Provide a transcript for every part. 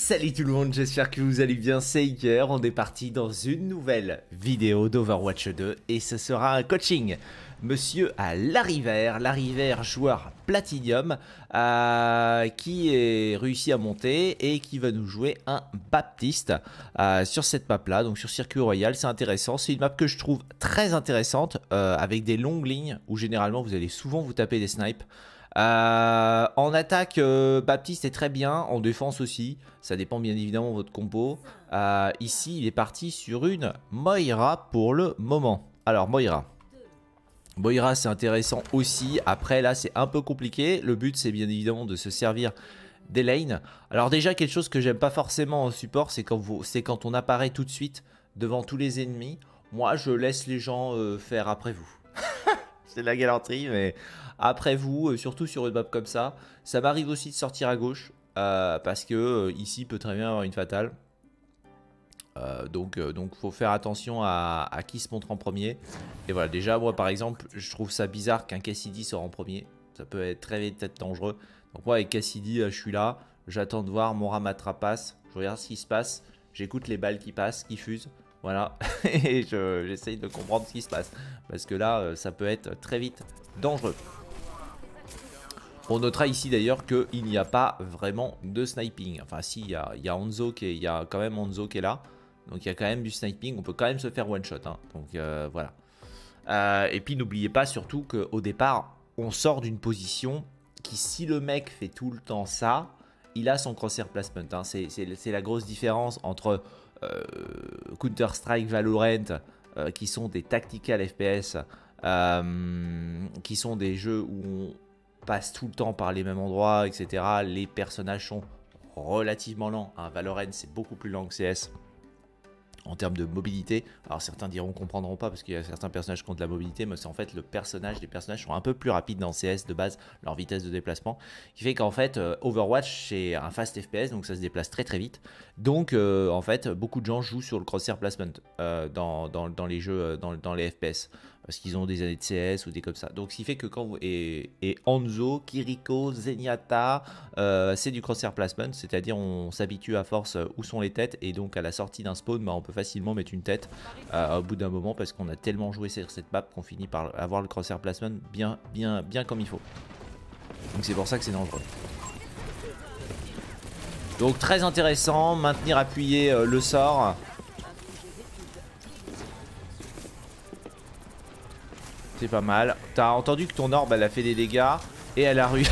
Salut tout le monde, j'espère que vous allez bien, c'est Iker. On est parti dans une nouvelle vidéo d'Overwatch 2 et ce sera un coaching. Monsieur à Lariver, joueur Platinum, qui est réussi à monter et qui va nous jouer un Baptiste sur cette map là, donc sur Circuit Royal. C'est intéressant, c'est une map que je trouve très intéressante, avec des longues lignes où généralement vous allez souvent vous taper des snipes. En attaque, Baptiste est très bien, en défense aussi, ça dépend bien évidemment de votre compo. Ici il est parti sur une Moira pour le moment. Alors Moira c'est intéressant aussi, après là c'est un peu compliqué, le but c'est bien évidemment de se servir des lanes. Alors déjà quelque chose que j'aime pas forcément en support, c'est quand on apparaît tout de suite devant tous les ennemis. Moi je laisse les gens faire après vous. C'est de la galanterie, mais après vous, surtout sur une map comme ça. Ça m'arrive aussi de sortir à gauche, parce que ici peut très bien avoir une fatale. Donc faut faire attention à qui se montre en premier. Et voilà, déjà moi par exemple, je trouve ça bizarre qu'un Cassidy sort en premier. Ça peut être très vite être dangereux. Donc moi avec Cassidy, je suis là, j'attends de voir mon ramatrapasse, je regarde ce qui se passe, j'écoute les balles qui passent, qui fusent. Voilà, et j'essaye de comprendre ce qui se passe. Parce que là, ça peut être très vite dangereux. On notera ici d'ailleurs qu'il n'y a pas vraiment de sniping. Enfin si, il y a Hanzo il y a quand même Hanzo qui est là. Donc il y a quand même du sniping, on peut quand même se faire one shot. Hein. Donc voilà. Et puis n'oubliez pas surtout qu'au départ, on sort d'une position qui, si le mec fait tout le temps ça, il a son crosshair placement. Hein. C'est la grosse différence entre Counter-Strike, Valorant, qui sont des tactical FPS, qui sont des jeux où on passe tout le temps par les mêmes endroits, etc. Les personnages sont relativement lents. Hein. Valorant, c'est beaucoup plus lent que CS en termes de mobilité. Alors certains diront comprendront pas parce qu'il y a certains personnages qui ont de la mobilité, mais c'est en fait les personnages sont un peu plus rapides dans CS de base, leur vitesse de déplacement, qui fait qu'en fait Overwatch c'est un fast FPS, donc ça se déplace très très vite. Donc en fait beaucoup de gens jouent sur le crosshair placement dans les jeux, dans les FPS, parce qu'ils ont des années de CS ou des comme ça. Donc ce qui fait que quand vous... Et Hanzo, Kiriko, Zenyatta, c'est du crosshair placement, c'est-à-dire on s'habitue à force où sont les têtes, et donc à la sortie d'un spawn, on peut facilement mettre une tête au bout d'un moment, parce qu'on a tellement joué sur cette map qu'on finit par avoir le crosshair placement bien comme il faut. Donc c'est pour ça que c'est dangereux. Donc très intéressant, maintenir appuyé le sort. C'est pas mal. T'as entendu que ton orbe elle a fait des dégâts et elle a réussi.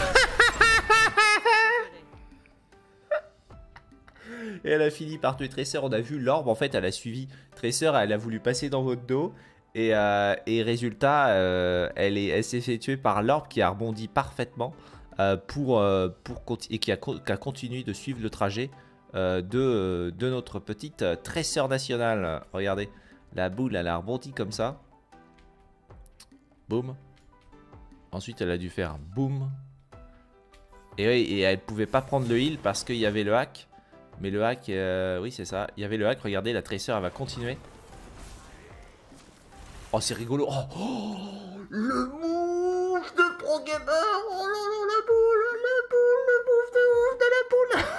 Et elle a fini par tuer Tracer. On a vu l'orbe, en fait elle a suivi Tracer, elle a voulu passer dans votre dos. Et résultat, elle s'est fait tuer par l'orbe qui a rebondi parfaitement et qui a continué de suivre le trajet de notre petite Tracer nationale. Regardez, la boule elle a rebondi comme ça. Boum. Ensuite elle a dû faire boum. Et oui, et elle pouvait pas prendre le heal parce qu'il y avait le hack. Mais le hack, oui c'est ça, il y avait le hack. Regardez, la Tracer elle va continuer. Oh c'est rigolo. Oh, le move de Pro Gamer. Oh là là, la boule, le move de ouf de la boule.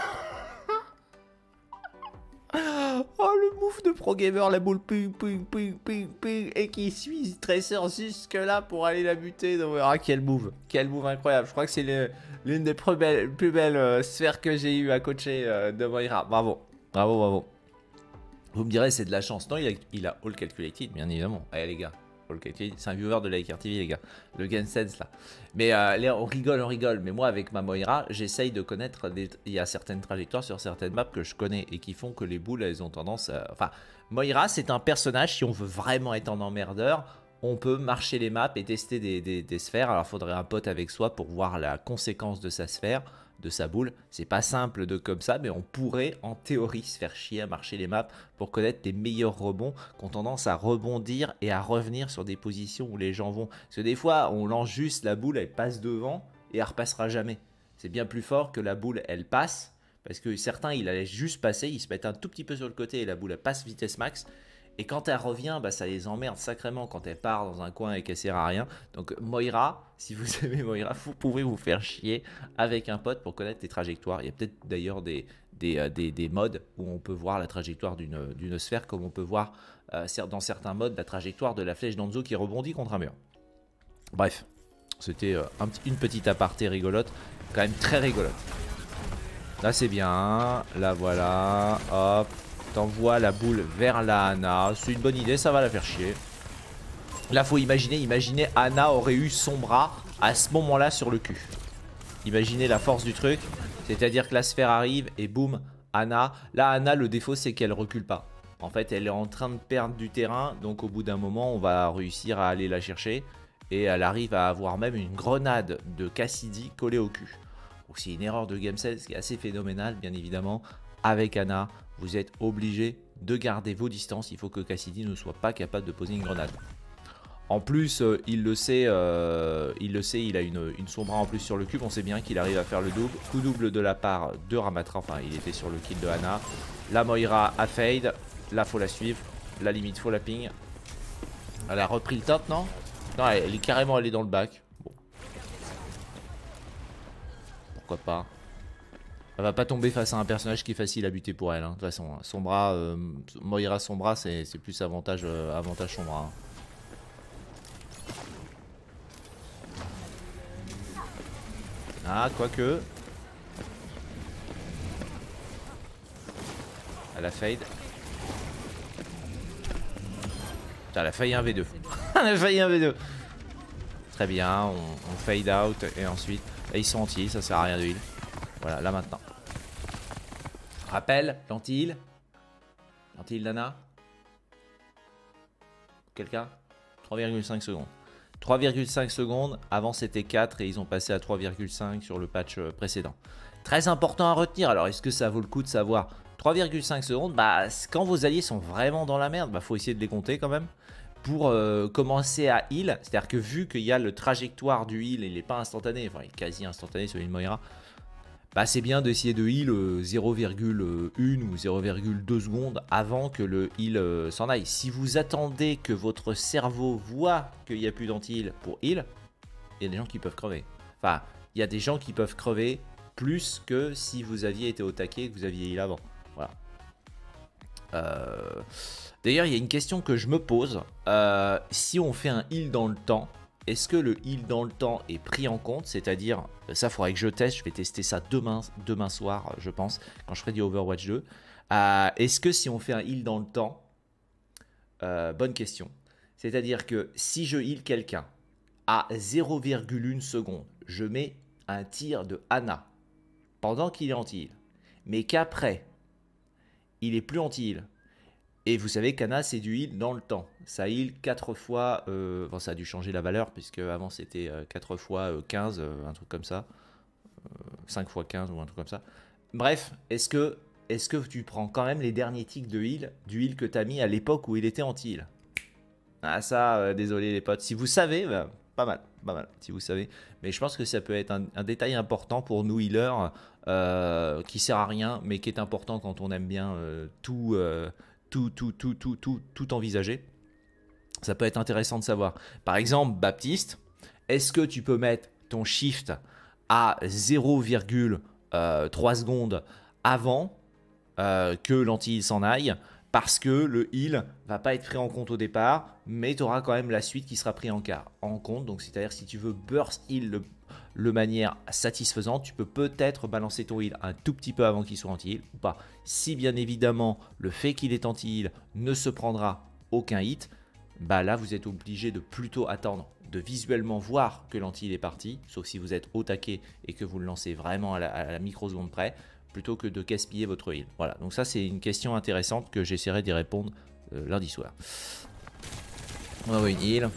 Oh le move de Pro Gamer, la boule ping, et qui suit Tracer jusque là pour aller la buter. Donc, ah, quel move incroyable. Je crois que c'est l'une des plus belles sphères que j'ai eu à coacher de Moira. Bravo. Vous me direz c'est de la chance. Non, il a all calculated bien évidemment. Allez les gars, all calculated, c'est un viewer de l'Iker TV les gars. Le Game Sense là. Mais on rigole. Mais moi avec ma Moira, j'essaye de connaître il y a certaines trajectoires sur certaines maps que je connais et qui font que les boules elles ont tendance à... Enfin, Moira c'est un personnage, si on veut vraiment être en emmerdeur, on peut marcher les maps et tester des sphères. Alors il faudrait un pote avec soi pour voir la conséquence de sa sphère, de sa boule. C'est pas simple de comme ça, mais on pourrait en théorie se faire chier à marcher les maps pour connaître les meilleurs rebonds qui ont tendance à rebondir et à revenir sur des positions où les gens vont. Parce que des fois on lance juste la boule, elle passe devant et elle repassera jamais. C'est bien plus fort que la boule elle passe, parce que certains ils la laissent juste passer, ils se mettent un tout petit peu sur le côté et la boule elle passe vitesse max. Et quand elle revient, bah, ça les emmerde sacrément quand elle part dans un coin et qu'elle sert à rien. Donc Moira, si vous aimez Moira, vous pouvez vous faire chier avec un pote pour connaître les trajectoires. Il y a peut-être d'ailleurs des modes où on peut voir la trajectoire d'une sphère, comme on peut voir dans certains modes la trajectoire de la flèche d'Hanzo qui rebondit contre un mur. Bref, c'était une petite aparté rigolote, quand même très rigolote. Là c'est bien, là voilà, hop, t'envoies la boule vers la Ana, c'est une bonne idée, ça va la faire chier. Là faut imaginer Ana aurait eu son bras à ce moment-là sur le cul. Imaginez la force du truc, c'est-à-dire que la sphère arrive et boum, Ana. Là Ana, le défaut c'est qu'elle recule pas. En fait elle est en train de perdre du terrain, donc au bout d'un moment on va réussir à aller la chercher. Et elle arrive à avoir même une grenade de Cassidy collée au cul. Donc c'est une erreur de game set, ce qui est assez phénoménal bien évidemment. Avec Ana, vous êtes obligé de garder vos distances. Il faut que Cassidy ne soit pas capable de poser une grenade. En plus, il le sait, il a une sombra en plus sur le cube. On sait bien qu'il arrive à faire le double. Coup double de la part de Ramatra. Enfin, il était sur le kill de Ana. La Moira a fade. Là, faut la suivre. La limite, faut la ping. Elle a repris le top, non? Non, elle est carrément allée dans le bac. Bon. Pourquoi pas. Elle va pas tomber face à un personnage qui est facile à buter pour elle. Hein. De toute façon, Sombra, Moira Sombra, c'est plus avantage Sombra. Hein. Ah, quoique. Elle a fade. Putain, elle a failli un V2. Elle a failli un V2. Très bien, on fade out et ensuite, là ils sont anti, ça sert à rien de heal. Voilà, là maintenant. Rappel, l'anti-heal. L'anti-heal d'Ana. Quelqu'un 3,5 secondes. 3,5 secondes, avant c'était 4 et ils ont passé à 3,5 sur le patch précédent. Très important à retenir, alors est-ce que ça vaut le coup de savoir 3,5 secondes, bah quand vos alliés sont vraiment dans la merde, bah faut essayer de les compter quand même. Pour commencer à heal, c'est-à-dire que vu qu'il y a le trajectoire du heal, il n'est pas instantané, enfin il est quasi instantané sur une Moira, bah c'est bien d'essayer de heal 0,1 ou 0,2 secondes avant que le heal s'en aille. Si vous attendez que votre cerveau voit qu'il n'y a plus d'anti-heal pour heal, il y a des gens qui peuvent crever. Enfin, il y a des gens qui peuvent crever plus que si vous aviez été au taquet et que vous aviez heal avant. Voilà. D'ailleurs, il y a une question que je me pose. Si on fait un heal dans le temps, est-ce que le heal dans le temps est pris en compte? C'est-à-dire, ça, il faudrait que je teste. Je vais tester ça demain soir, je pense, quand je ferai du Overwatch 2. Est-ce que si on fait un heal dans le temps, bonne question. C'est-à-dire que si je heal quelqu'un à 0,1 seconde, je mets un tir de Ana pendant qu'il est anti-heal, mais qu'après, il est plus anti-heal. Et vous savez qu'Ana c'est du heal dans le temps. Ça heal 4 fois, bon, ça a dû changer la valeur puisque avant c'était 4 fois 15, un truc comme ça. 5 fois 15 ou un truc comme ça. Bref, est-ce que tu prends quand même les derniers ticks de heal, du heal que tu as mis à l'époque où il était anti-heal? Ah ça, désolé les potes. Si vous savez, bah, pas mal, si vous savez. Mais je pense que ça peut être un détail important pour nous healers qui sert à rien, mais qui est important quand on aime bien tout envisager. Ça peut être intéressant de savoir. Par exemple, Baptiste, est-ce que tu peux mettre ton shift à 0,3 secondes avant que l'anti-heal s'en aille, parce que le heal va pas être pris en compte au départ, mais tu auras quand même la suite qui sera prise en compte. Donc c'est-à-dire si tu veux burst heal de manière satisfaisante, tu peux peut-être balancer ton heal un tout petit peu avant qu'il soit anti-heal ou pas. Si bien évidemment le fait qu'il est anti-heal ne se prendra aucun hit, bah là vous êtes obligé de plutôt attendre, de visuellement voir que l'anti-heal est parti, sauf si vous êtes au taquet et que vous le lancez vraiment à la microseconde près, plutôt que de gaspiller votre heal. Voilà, donc ça c'est une question intéressante que j'essaierai d'y répondre lundi soir. On envoie une heal.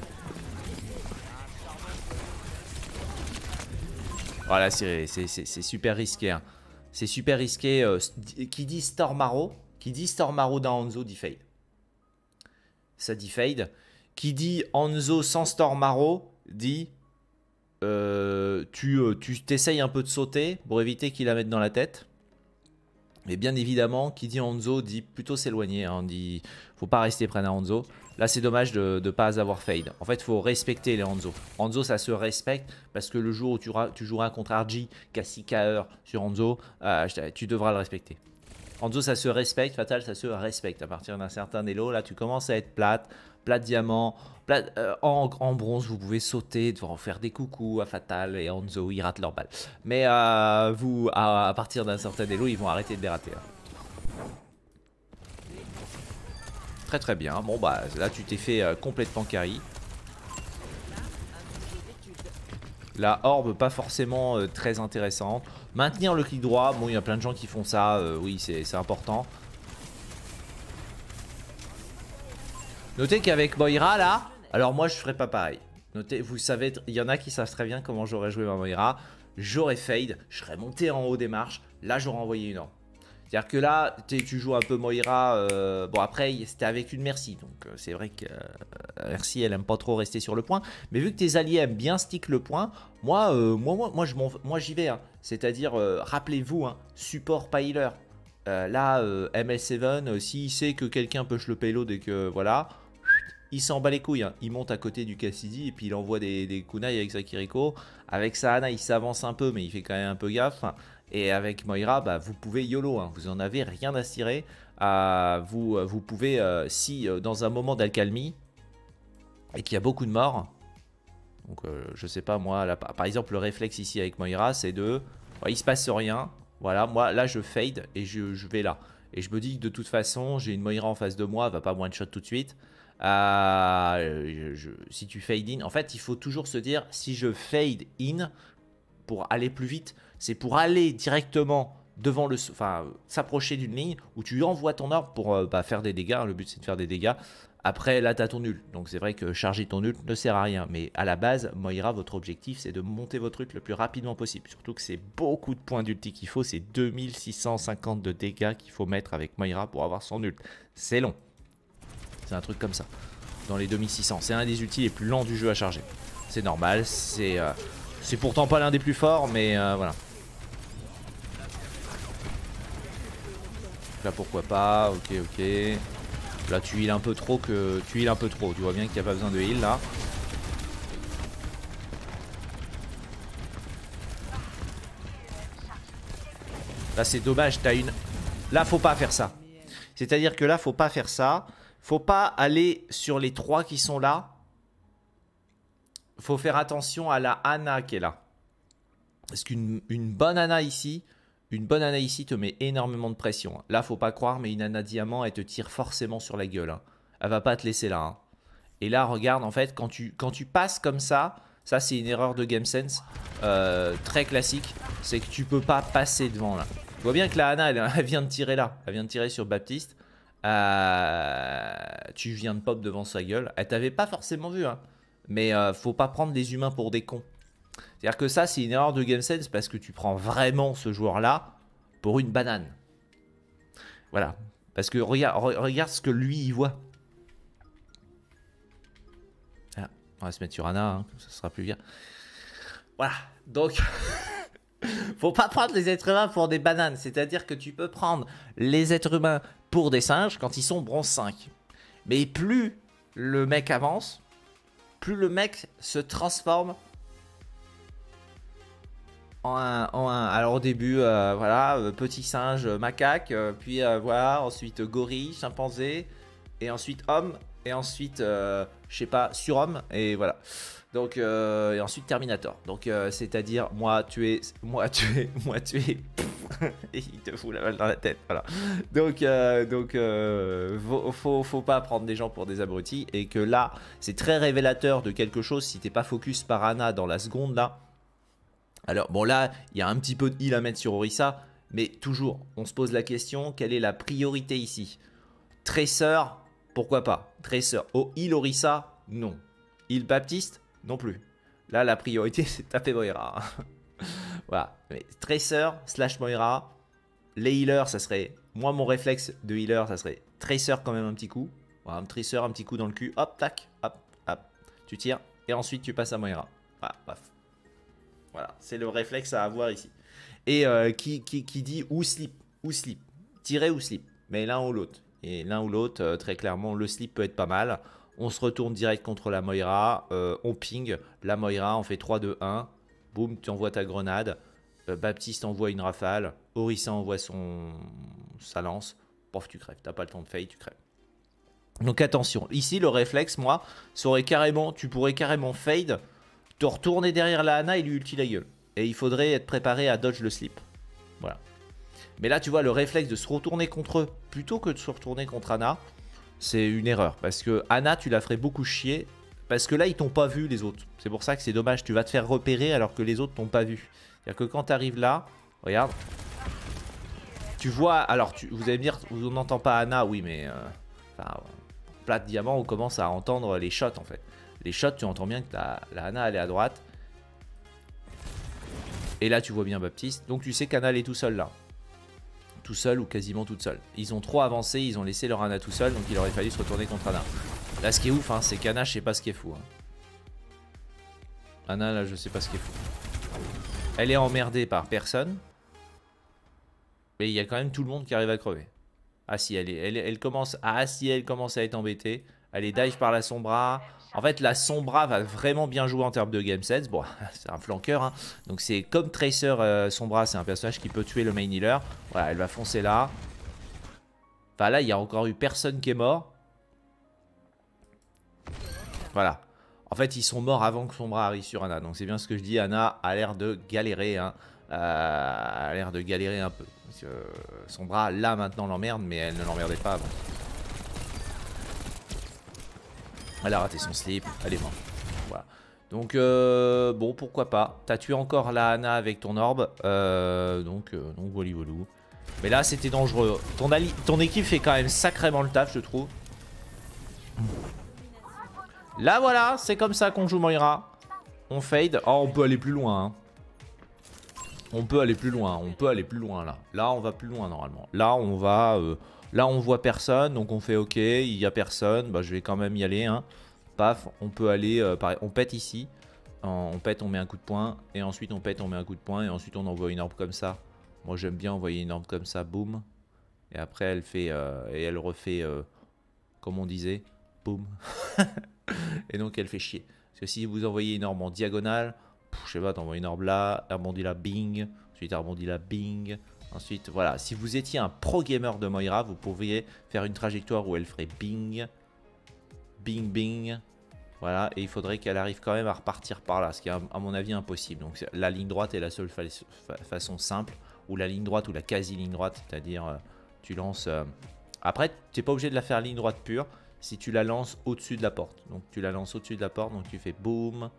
Voilà, c'est super risqué. Hein. C'est super risqué. Qui dit Stormaro dans Hanzo dit fade. Ça dit fade. Qui dit Hanzo sans Stormaro dit tu t'essayes un peu de sauter pour éviter qu'il la mette dans la tête. Mais bien évidemment, qui dit Hanzo dit plutôt s'éloigner. Hein, on dit faut pas rester près d'un Hanzo. Là, c'est dommage de ne pas avoir fade. En fait, il faut respecter les Hanzo. Hanzo, ça se respecte parce que le jour où tu joueras contre RG, qui a 6 KR sur Hanzo, tu devras le respecter. Hanzo, ça se respecte. Fatal, ça se respecte. À partir d'un certain elo, là, tu commences à être plate diamant. En bronze, vous pouvez sauter, devoir faire des coucous à Fatal et Hanzo, ils ratent leur balle. Mais à partir d'un certain elo, ils vont arrêter de les rater. Hein. Très très bien. Bon bah là tu t'es fait complètement carry. La orbe pas forcément très intéressante. Maintenir le clic droit, bon il y a plein de gens qui font ça, oui c'est important. Notez qu'avec Moira là, alors moi je ferais pas pareil. Notez, vous savez, il y en a qui savent très bien comment j'aurais joué ma Moira. J'aurais fade, je serais monté en haut des marches, là j'aurais envoyé une orbe. C'est-à-dire que là, tu joues un peu Moira. Bon, après, c'était avec une Mercy. Donc, c'est vrai que Mercy, elle aime pas trop rester sur le point. Mais vu que tes alliés aiment bien stick le point, moi j'y vais. Hein. C'est-à-dire, rappelez-vous, hein, support pas healer. Là, ML7, s'il sait que quelqu'un push le payload et que voilà, il s'en bat les couilles. Hein. Il monte à côté du Cassidy et puis il envoie des kunai avec sa Kiriko. Avec sa Ana, il s'avance un peu, mais il fait quand même un peu gaffe. Et avec Moira, bah, vous pouvez YOLO, hein, vous en avez rien à cirer. Vous pouvez, si dans un moment d'alcalmie et qu'il y a beaucoup de morts, donc je sais pas moi, là, par exemple le réflexe ici avec Moira, c'est de, il se passe rien, voilà, moi là je fade et je vais là. Et je me dis que de toute façon, j'ai une Moira en face de moi, elle va pas one shot tout de suite. Si tu fade in, en fait il faut toujours se dire, si je fade in pour aller plus vite, c'est pour aller directement devant le, enfin s'approcher d'une ligne où tu envoies ton orbe pour faire des dégâts. Le but c'est de faire des dégâts. Après là tu as ton ult, donc c'est vrai que charger ton ult ne sert à rien, mais à la base Moira, votre objectif c'est de monter votre ult le plus rapidement possible, surtout que c'est beaucoup de points d'ulti qu'il faut, c'est 2650 de dégâts qu'il faut mettre avec Moira pour avoir son ult. C'est long, c'est un truc comme ça, dans les 2600, c'est un des ultis les plus lents du jeu à charger, c'est normal, c'est pourtant pas l'un des plus forts, mais voilà. Là pourquoi pas, ok. Là tu heal un peu trop, tu vois bien qu'il n'y a pas besoin de heal là. Là c'est dommage, t'as une... Là faut pas faire ça. C'est-à-dire que là faut pas faire ça. Faut pas aller sur les 3 qui sont là. Faut faire attention à la Ana qui est là. Parce qu'une bonne Ana ici... Une bonne Ana ici te met énormément de pression. Là, faut pas croire, mais une Ana diamant, elle te tire forcément sur la gueule. Hein. Elle va pas te laisser là. Hein. Et là, regarde, en fait, quand tu passes comme ça c'est une erreur de game sense très classique. C'est que tu peux pas passer devant là. Tu vois bien que la Ana, elle vient de tirer là. Elle vient de tirer sur Baptiste. Tu viens de pop devant sa gueule. Elle t'avait pas forcément vu. Hein. Mais faut pas prendre des humains pour des cons. C'est-à-dire que ça, c'est une erreur de game sense parce que tu prends vraiment ce joueur-là pour une banane. Voilà. Parce que regarde ce que lui, il voit. Ah, on va se mettre sur Ana, hein, ça sera plus bien. Voilà. Donc, faut pas prendre les êtres humains pour des bananes. C'est-à-dire que tu peux prendre les êtres humains pour des singes quand ils sont bronze 5. Mais plus le mec avance, plus le mec se transforme alors au début voilà, petit singe, macaque, puis voilà, ensuite gorille, chimpanzé, et ensuite homme, et ensuite je sais pas, surhomme, et voilà. Donc et ensuite Terminator. Donc c'est-à-dire moi tuer et il te fout la balle dans la tête, voilà. Donc faut pas prendre des gens pour des abrutis, et que là c'est très révélateur de quelque chose si t'es pas focus par Ana dans la seconde là. Alors bon là, il y a un petit peu de heal à mettre sur Orisa, mais toujours, on se pose la question, quelle est la priorité ici? Tracer, pourquoi pas? Tracer, oh heal Orisa, non. Heal Baptiste, non plus. Là, la priorité, c'est taper Moira. Voilà, mais Tracer / Moira, les healers, ça serait... Moi, mon réflexe de healer, ça serait Tracer quand même un petit coup. Voilà, Tracer, un petit coup dans le cul, hop, tac, hop, hop. Tu tires, et ensuite tu passes à Moira. Voilà, bref. Voilà, c'est le réflexe à avoir ici. Et qui dit ou slip. tirer ou slip. Mais l'un ou l'autre. Et l'un ou l'autre, très clairement, le slip peut être pas mal. On se retourne direct contre la Moira. On ping la Moira. On fait 3-2-1. Boum, tu envoies ta grenade. Baptiste envoie une rafale. Orisa envoie sa lance. Pof, tu crèves. T'as pas le temps de fade, tu crèves. Donc attention. Ici, le réflexe, moi, tu pourrais carrément fade, te retourner derrière la Ana et lui ulti la gueule. Et il faudrait être préparé à dodge le slip. Voilà. Mais là, tu vois, le réflexe de se retourner contre eux plutôt que de se retourner contre Ana, c'est une erreur. Parce que Ana, tu la ferais beaucoup chier. Parce que là, ils t'ont pas vu, les autres. C'est pour ça que c'est dommage. Tu vas te faire repérer alors que les autres t'ont pas vu. C'est-à-dire que quand tu arrives là, regarde. Tu vois, alors, vous allez me dire, on n'entend pas Ana, oui, mais... plate diamant, on commence à entendre les shots, en fait. Les shots, tu entends bien que la Ana, elle est à droite. Et là, tu vois bien Baptiste. Donc, tu sais qu'Ana, elle est tout seul, là. Tout seul ou quasiment toute seule. Ils ont trop avancé, ils ont laissé leur Ana tout seul, donc il aurait fallu se retourner contre Ana. Là, ce qui est ouf, hein, c'est qu'Ana, je sais pas ce qui est fou. Hein. Ana, là, je sais pas ce qui est fou. Elle est emmerdée par personne. Mais il y a quand même tout le monde qui arrive à crever. Ah si, elle commence à être embêtée. Elle est dive par la Sombra. En fait, la Sombra va vraiment bien jouer en termes de game sets. Bon, c'est un flanqueur. Hein. Donc c'est comme Tracer Sombra, c'est un personnage qui peut tuer le main healer. Voilà, elle va foncer là. Enfin là, il n'y a encore eu personne qui est mort. Voilà. En fait, ils sont morts avant que Sombra arrive sur Ana. Donc c'est bien ce que je dis. Ana a l'air de galérer. Hein. A l'air de galérer un peu. Parce que Sombra, là, maintenant, l'emmerde. Mais elle ne l'emmerdait pas avant. Elle a raté son slip. Elle est morte. Voilà. Donc, bon, pourquoi pas. T'as tué encore la Ana avec ton orbe. Donc voilà, voilà. Mais là, c'était dangereux. Ton équipe fait quand même sacrément le taf, je trouve. Là, voilà, c'est comme ça qu'on joue Moira. On fade. Oh, on peut aller plus loin. Hein. On peut aller plus loin. On peut aller plus loin, là. Là, on va plus loin, normalement. Là, on va... là, on voit personne. Donc, on fait OK. Il n'y a personne. Bah, je vais quand même y aller. Hein. Paf, on peut aller... pareil, on pète ici. On pète, on met un coup de poing. Et ensuite, on pète, on met un coup de poing. Et ensuite, on envoie une orbe comme ça. Moi, j'aime bien envoyer une orbe comme ça. Boum. Et après, elle fait... et elle refait... comme on disait. Boum. Et donc elle fait chier. Parce que si vous envoyez une orbe en diagonale, je sais pas, t'envoies une orbe là, elle rebondit là, bing. Ensuite elle rebondit là, bing. Ensuite, voilà. Si vous étiez un pro gamer de Moira, vous pourriez faire une trajectoire où elle ferait bing. Bing, bing. Voilà. Et il faudrait qu'elle arrive quand même à repartir par là. Ce qui est à mon avis impossible. Donc la ligne droite est la seule façon simple. Ou la ligne droite ou la quasi-ligne droite. C'est-à-dire, tu lances... Après, tu n'es pas obligé de la faire ligne droite pure. Si tu la lances au-dessus de la porte. Donc tu la lances au-dessus de la porte. Donc tu fais boum.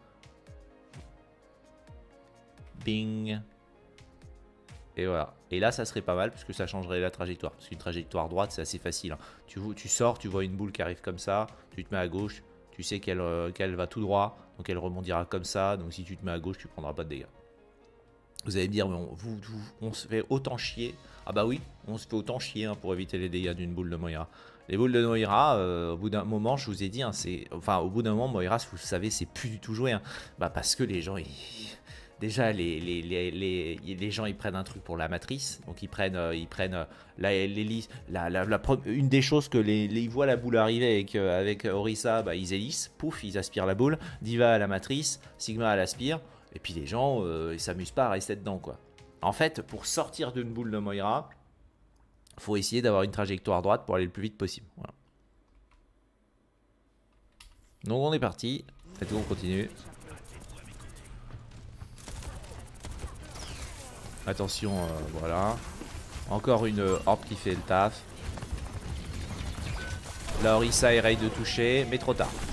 Bing. Et voilà. Et là, ça serait pas mal puisque ça changerait la trajectoire. Parce qu'une trajectoire droite, c'est assez facile. Hein. Tu sors, tu vois une boule qui arrive comme ça. Tu te mets à gauche. Tu sais qu'elle va tout droit. Donc elle rebondira comme ça. Donc si tu te mets à gauche, tu prendras pas de dégâts. Vous allez me dire, mais on se fait autant chier. Ah bah oui, on se fait autant chier hein, pour éviter les dégâts d'une boule de Moira. Les boules de Moira, au bout d'un moment, je vous ai dit, hein, au bout d'un moment, Moira, vous savez, c'est plus du tout joué. Hein. Bah parce que les gens, déjà, les gens, ils prennent un truc pour la matrice. Donc ils prennent une des choses que ils voient la boule arriver avec Orisa, bah, ils élissent, pouf, ils aspirent la boule. Diva à la matrice, Sigma à l'aspire. Et puis les gens, ils s'amusent pas à rester dedans, quoi. En fait, pour sortir d'une boule de Moira, faut essayer d'avoir une trajectoire droite pour aller le plus vite possible. Voilà. Donc on est parti. Faites-vous, on continue. Attention, voilà. Encore une orbe qui fait le taf. Là, Orisa essaye de toucher, mais trop tard.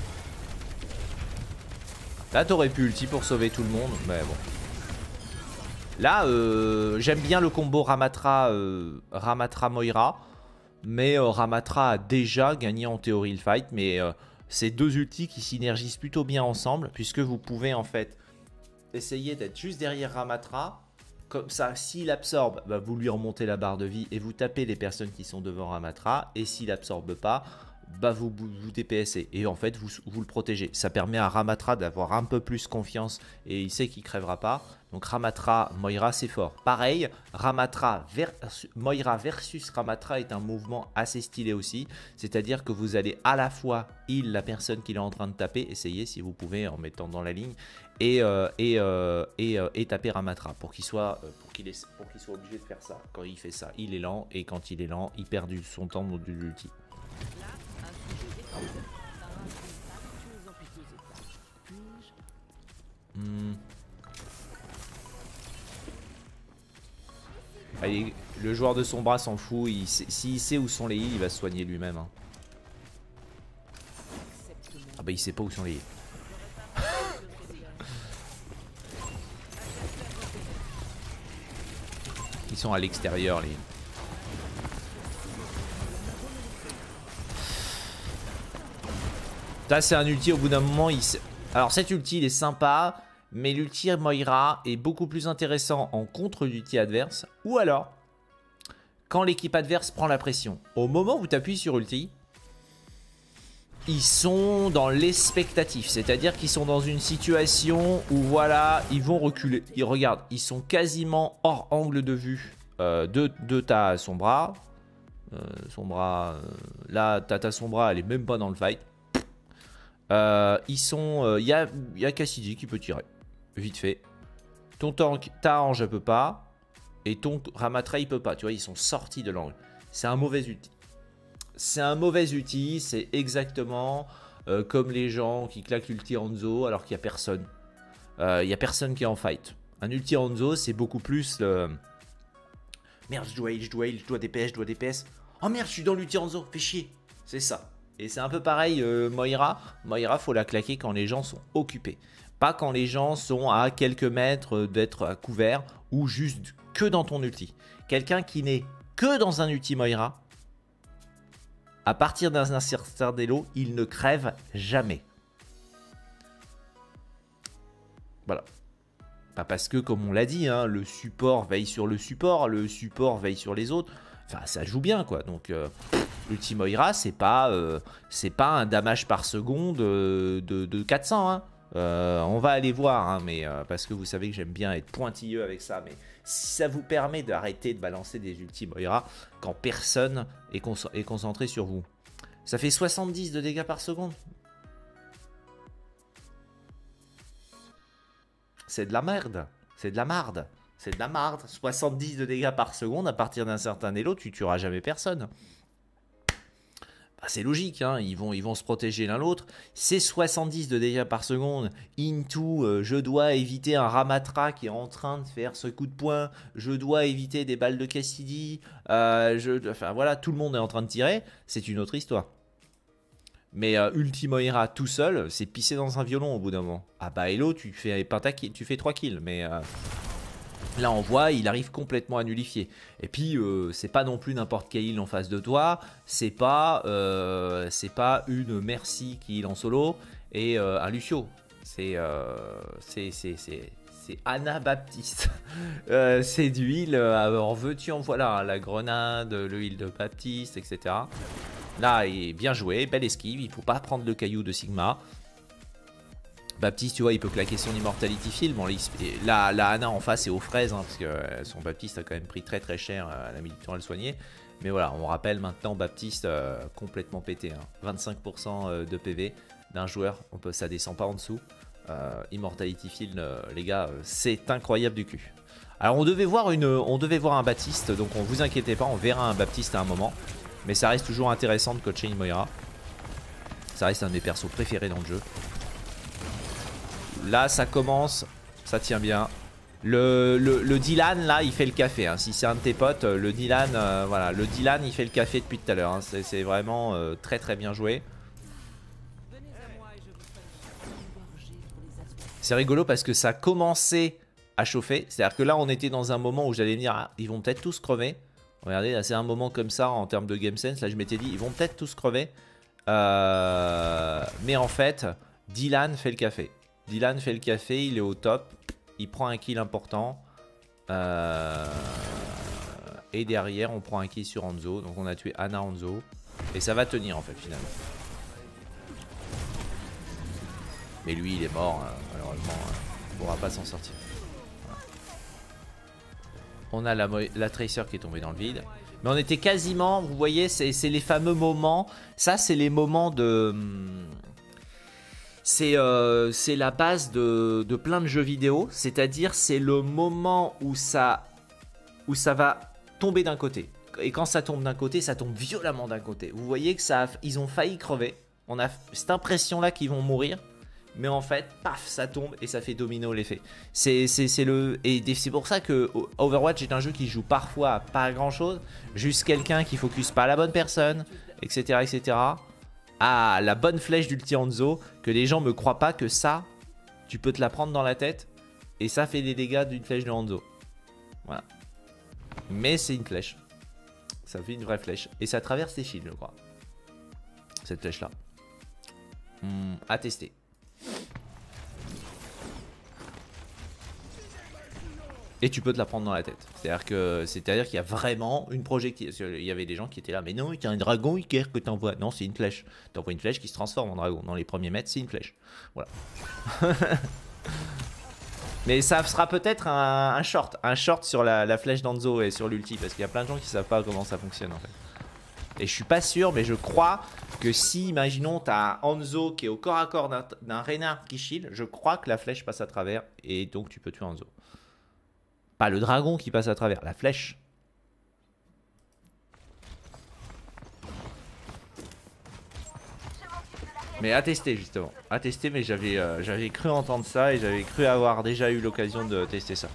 Là, t'aurais pu ulti pour sauver tout le monde, mais bon. Là, j'aime bien le combo Ramattra-Moira. Mais Ramattra a déjà gagné en théorie le fight. Mais c'est deux ultis qui synergisent plutôt bien ensemble. Puisque vous pouvez en fait essayer d'être juste derrière Ramattra. Comme ça, s'il absorbe, bah, vous lui remontez la barre de vie et vous tapez les personnes qui sont devant Ramattra. Et s'il absorbe pas, bah vous DPSez. Et en fait, vous le protégez. Ça permet à Ramattra d'avoir un peu plus confiance. Et il sait qu'il crèvera pas. Donc Ramattra, Moira, c'est fort. Pareil, Moira versus Ramattra est un mouvement assez stylé aussi. C'est-à-dire que vous allez à la fois heal la personne qu'il est en train de taper. Essayez si vous pouvez en mettant dans la ligne. Et taper Ramattra pour qu'il soit obligé de faire ça. Quand il fait ça, il est lent. Et quand il est lent, il perd son temps de l'ulti. Allez, le joueur de son bras s'en fout. S'il sait où sont les heals, il va se soigner lui-même. Hein. Ah bah il sait pas où sont les heals. Ils sont à l'extérieur les heals. Ça c'est un ulti au bout d'un moment. Alors cet ulti il est sympa. Mais l'ulti Moira est beaucoup plus intéressant en contre d'ulti adverse. Ou alors, quand l'équipe adverse prend la pression. Au moment où tu appuies sur ulti, ils sont dans l'expectatif. C'est-à-dire qu'ils sont dans une situation où voilà, ils vont reculer. Ils regardent, ils sont quasiment hors angle de vue de ta Sombra. Là, ta Sombra, elle est même pas dans le fight. Il y a Cassidy qui peut tirer. Vite fait. Ton tank, ta Ange, elle peut pas. Et ton Ramattra, il peut pas. Tu vois, ils sont sortis de l'angle. C'est un mauvais ulti. C'est un mauvais ulti. C'est exactement comme les gens qui claquent l'ulti Hanzo alors qu'il n'y a personne. Il n'y a personne qui est en fight. Un ulti Hanzo, c'est beaucoup plus le... Merde, je dois DPS. Oh merde, je suis dans l'ulti Hanzo. Fais chier. C'est ça. Et c'est un peu pareil, Moira. Moira, faut la claquer quand les gens sont occupés. Pas quand les gens sont à quelques mètres d'être à couvert ou juste que dans ton ulti. Quelqu'un qui n'est que dans un ulti Moira, à partir d'un certain d'élo, il ne crève jamais. Voilà. Pas parce que, comme on l'a dit, hein, le support veille sur le support veille sur les autres. Enfin, ça joue bien, quoi. Donc, l'ulti Moira, c'est pas un damage par seconde de 400, hein. On va aller voir, hein, mais parce que vous savez que j'aime bien être pointilleux avec ça. Mais si ça vous permet d'arrêter de balancer des ulti Moira quand personne est concentré sur vous, ça fait 70 de dégâts par seconde. C'est de la merde. C'est de la marde. C'est de la marde. 70 de dégâts par seconde, à partir d'un certain elo, tu tueras jamais personne. Bah, c'est logique, hein, ils vont se protéger l'un l'autre. C'est 70 de dégâts par seconde. Into, je dois éviter un Ramattra qui est en train de faire ce coup de poing. Je dois éviter des balles de Cassidy. Enfin voilà, tout le monde est en train de tirer. C'est une autre histoire. Mais Ulti Moira tout seul, c'est pisser dans un violon au bout d'un moment. Ah bah Elo, tu fais 3 kills, mais... Là on voit, il arrive complètement à nullifier. Et puis c'est pas non plus n'importe quel heal en face de toi. C'est pas une Mercy qui heal en solo et un Lucio. C'est Anabaptiste. C'est du heal. En veux-tu en voilà, la grenade, le heal de Baptiste, etc. Là il est bien joué, belle esquive. Il faut pas prendre le caillou de Sigma. Baptiste, tu vois, il peut claquer son Immortality Field. Bon, la Ana en face est aux fraises, hein, parce que son Baptiste a quand même pris très très cher. Elle a mis du temps à le soigner. Mais voilà, on rappelle maintenant Baptiste complètement pété. Hein, 25% de PV d'un joueur, ça descend pas en dessous. Immortality Field, les gars, c'est incroyable du cul. Alors on devait voir un Baptiste, donc on vous inquiétez pas, on verra un Baptiste à un moment. Mais ça reste toujours intéressant de coacher une Moira. Ça reste un de mes persos préférés dans le jeu. Là ça commence, ça tient bien. Le Dylan là il fait le café, hein. Si c'est un de tes potes, le Dylan, voilà, le Dylan il fait le café depuis tout à l'heure, hein. C'est vraiment très très bien joué. C'est rigolo parce que ça commençait à chauffer. C'est-à-dire que là on était dans un moment où j'allais me dire ah, ils vont peut-être tous crever. Regardez là c'est un moment comme ça en termes de game sense. Là je m'étais dit ils vont peut-être tous crever. Mais en fait Dylan fait le café. Dylan fait le café, il est au top. Il prend un kill important. Et derrière, on prend un kill sur Hanzo. Donc on a tué Ana Hanzo. Et ça va tenir en fait finalement. Mais lui il est mort, malheureusement, il ne pourra pas s'en sortir. Voilà. On a la Tracer qui est tombée dans le vide. Mais on était quasiment, vous voyez, c'est les fameux moments. Ça c'est les moments de... C'est la base de plein de jeux vidéo. C'est-à-dire c'est le moment où ça va tomber d'un côté. Et quand ça tombe d'un côté, ça tombe violemment d'un côté. Vous voyez que ils ont failli crever. On a cette impression là qu'ils vont mourir. Mais en fait, paf, ça tombe et ça fait domino l'effet. C'est pour ça que Overwatch est un jeu qui joue parfois à pas grand chose. Juste quelqu'un qui focus pas la bonne personne, etc. etc. Ah, la bonne flèche d'ulti Hanzo, que les gens me croient pas que ça, tu peux te la prendre dans la tête. Et ça fait des dégâts d'une flèche de Hanzo. Voilà. Mais c'est une flèche. Ça fait une vraie flèche. Et ça traverse les shields, je crois. Cette flèche là. À tester. Et tu peux te la prendre dans la tête. C'est-à-dire qu'il y a vraiment une projectile. Il y avait des gens qui étaient là, mais non, il y a un dragon Iker que t'envoies. Non, c'est une flèche. T'envoies une flèche qui se transforme en dragon. Dans les premiers mètres, c'est une flèche. Voilà. Mais ça sera peut-être un short. Un short sur la flèche d'Hanzo et sur l'ulti. Parce qu'il y a plein de gens qui savent pas comment ça fonctionne en fait. Et je suis pas sûr, mais je crois que si, imaginons, t'as Hanzo qui est au corps à corps d'un Reinhardt qui shield, je crois que la flèche passe à travers. Et donc tu peux tuer Hanzo. Pas le dragon qui passe à travers, la flèche. Mais à tester justement. À tester, mais j'avais cru entendre ça et j'avais cru avoir déjà eu l'occasion de tester ça.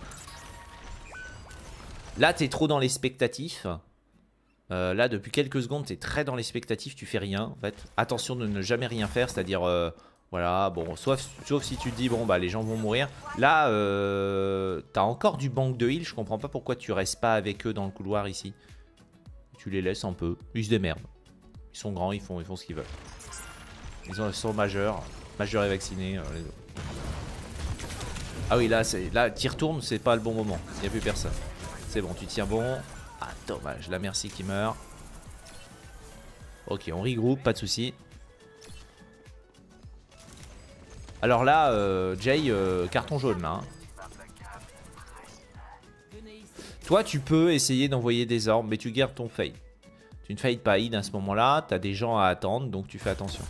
Là, t'es trop dans l'expectatif. Là, depuis quelques secondes, t'es très dans l'expectatif, tu fais rien en fait. Attention de ne jamais rien faire, c'est-à-dire... voilà, bon, sauf si tu te dis, bon, bah les gens vont mourir. Là, t'as encore du bank de heal. Je comprends pas pourquoi tu restes pas avec eux dans le couloir ici. Tu les laisses un peu. Ils se démerdent. Ils sont grands, ils font ce qu'ils veulent. Ils sont majeurs. Majeurs et vaccinés. Ah oui, là, t'y retournes, c'est pas le bon moment. Il n'y a plus personne. C'est bon, tu tiens bon. Ah, dommage, la Mercy qui meurt. Ok, on regroupe, pas de soucis. Alors là, Jay, carton jaune là. Hein. Toi, tu peux essayer d'envoyer des orbes, mais tu gardes ton fade. Tu ne fades pas Id à ce moment-là, tu as des gens à attendre, donc tu fais attention.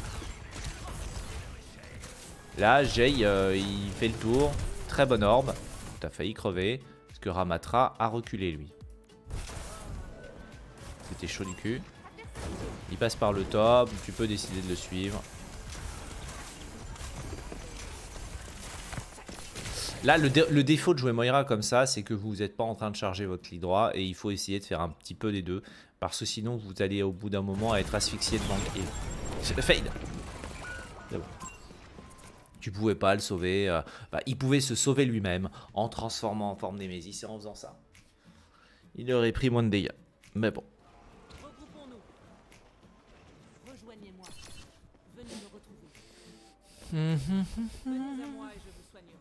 Là, Jay, il fait le tour. Très bonne orbe. Tu as failli crever, parce que Ramatra a reculé, lui. C'était chaud du cul. Il passe par le top, tu peux décider de le suivre. Là, le défaut de jouer Moira comme ça, c'est que vous n'êtes pas en train de charger votre clic droit et il faut essayer de faire un petit peu des deux. Parce que sinon, vous allez au bout d'un moment être asphyxié de bank. C'est le fade. Bon. Tu pouvais pas le sauver. Il pouvait se sauver lui-même en transformant en forme Némésis et en faisant ça. Il aurait pris moins de dégâts. Mais bon. Rejoignez-moi. Venez me retrouver. Venez à moi et je vous soignerai.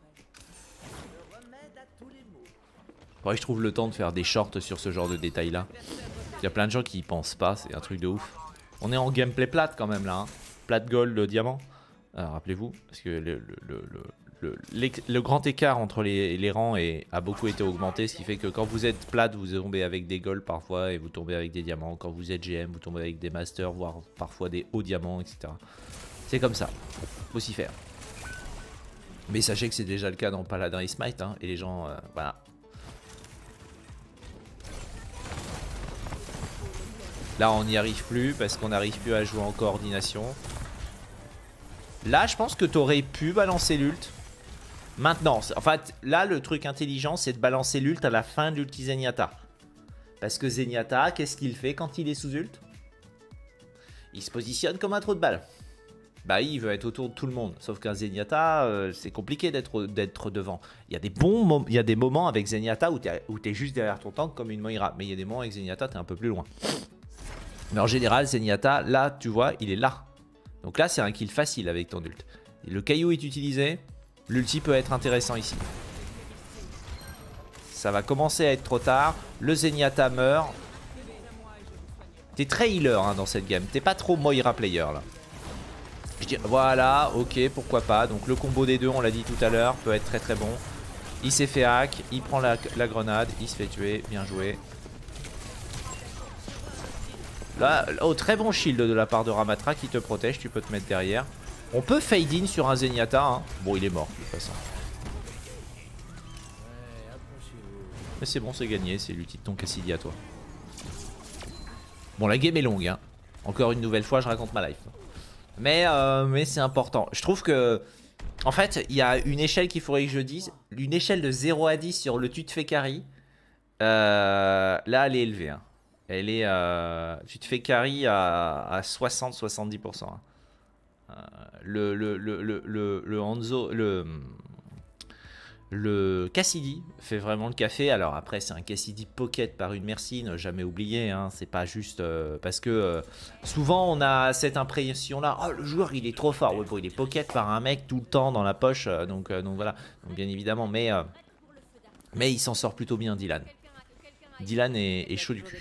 Ouais, je trouve le temps de faire des shorts sur ce genre de détails là. Il y a plein de gens qui y pensent pas, c'est un truc de ouf. On est en gameplay plate quand même là, hein. Plate gold diamant. Rappelez-vous, parce que le grand écart entre les rangs a beaucoup été augmenté, ce qui fait que quand vous êtes plate, vous tombez avec des golds parfois et vous tombez avec des diamants. Quand vous êtes GM, vous tombez avec des masters, voire parfois des hauts diamants, etc. C'est comme ça, faut s'y faire. Mais sachez que c'est déjà le cas dans Paladin et Smite, hein, et les gens, voilà. Là, on n'y arrive plus parce qu'on n'arrive plus à jouer en coordination. Là, je pense que tu aurais pu balancer l'ult. Maintenant, en fait, là, le truc intelligent, c'est de balancer l'ult à la fin de l'ulti Zenyatta. Parce que Zenyatta, qu'est-ce qu'il fait quand il est sous ult? Il se positionne comme un trou de balle. Bah, il veut être autour de tout le monde. Sauf qu'un Zenyatta, c'est compliqué d'être devant. Il y a des moments avec Zenyatta où t'es juste derrière ton tank comme une Moira. Mais il y a des moments avec Zenyatta, t'es un peu plus loin. Mais en général, Zenyatta, là, tu vois, il est là. Donc là, c'est un kill facile avec ton ult. Et le caillou est utilisé. L'ulti peut être intéressant ici. Ça va commencer à être trop tard. Le Zenyatta meurt. T'es très healer hein, dans cette game. T'es pas trop Moira player là. Je dis, voilà, ok, pourquoi pas. Donc le combo des deux, on l'a dit tout à l'heure, peut être très très bon. Il s'est fait hack, il prend la grenade, il se fait tuer, bien joué. Là, oh, très bon shield de la part de Ramatra qui te protège, tu peux te mettre derrière. On peut fade in sur un Zenyatta. Hein. Bon, il est mort de toute façon. Mais c'est bon, c'est gagné, c'est l'outil de ton Cassidy à toi. Bon, la game est longue. Hein. Encore une nouvelle fois, je raconte ma life. Mais c'est important. Je trouve que... En fait, il y a une échelle qu'il faudrait que je dise. Une échelle de 0 à 10 sur le tu te fais carry. Là, elle est élevée. Hein. Elle est... tu te fais carry à 60-70%. Hein. Le Hanzo... Le Cassidy fait vraiment le café. Alors après c'est un Cassidy pocket par une Mercy, ne jamais oublier hein. C'est pas juste parce que souvent on a cette impression là, oh le joueur il est trop fort, ouais, bon, il est pocket par un mec tout le temps dans la poche, donc voilà, donc, bien évidemment, mais il s'en sort plutôt bien Dylan. Dylan est chaud du cul.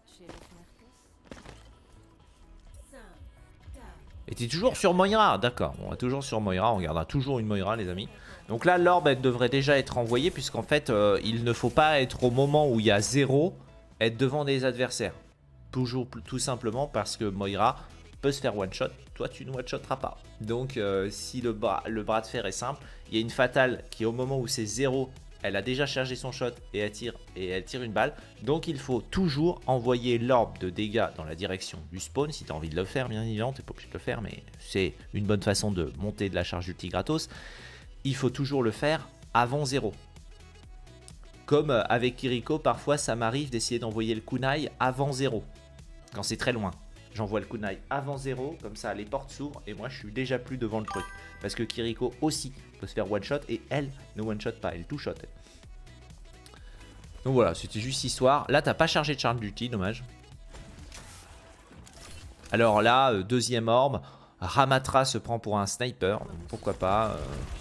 Et t'es toujours sur Moira, d'accord, on est toujours sur Moira, on regardera toujours une Moira les amis. Donc là l'orbe elle devrait déjà être envoyée puisqu'en fait il ne faut pas être au moment où il y a 0 être devant des adversaires. Toujours tout simplement parce que Moira peut se faire one shot, toi tu ne one shotteras pas. Donc si le bras de fer est simple, il y a une fatale qui au moment où c'est 0, elle a déjà chargé son shot et elle tire une balle. Donc il faut toujours envoyer l'orbe de dégâts dans la direction du spawn. Si tu as envie de le faire, bien évidemment, tu n'es pas obligé de le faire, mais c'est une bonne façon de monter de la charge ulti gratos. Il faut toujours le faire avant 0. Comme avec Kiriko, parfois ça m'arrive d'essayer d'envoyer le kunai avant 0. Quand c'est très loin. J'envoie le kunai avant 0, comme ça les portes s'ouvrent et moi je suis déjà plus devant le truc. Parce que Kiriko aussi peut se faire one shot et elle ne one shot pas, elle two shot. Donc voilà, c'était juste histoire. Là t'as pas chargé de charge d'ulti, dommage. Alors là, deuxième orbe, Ramatra se prend pour un sniper, pourquoi pas.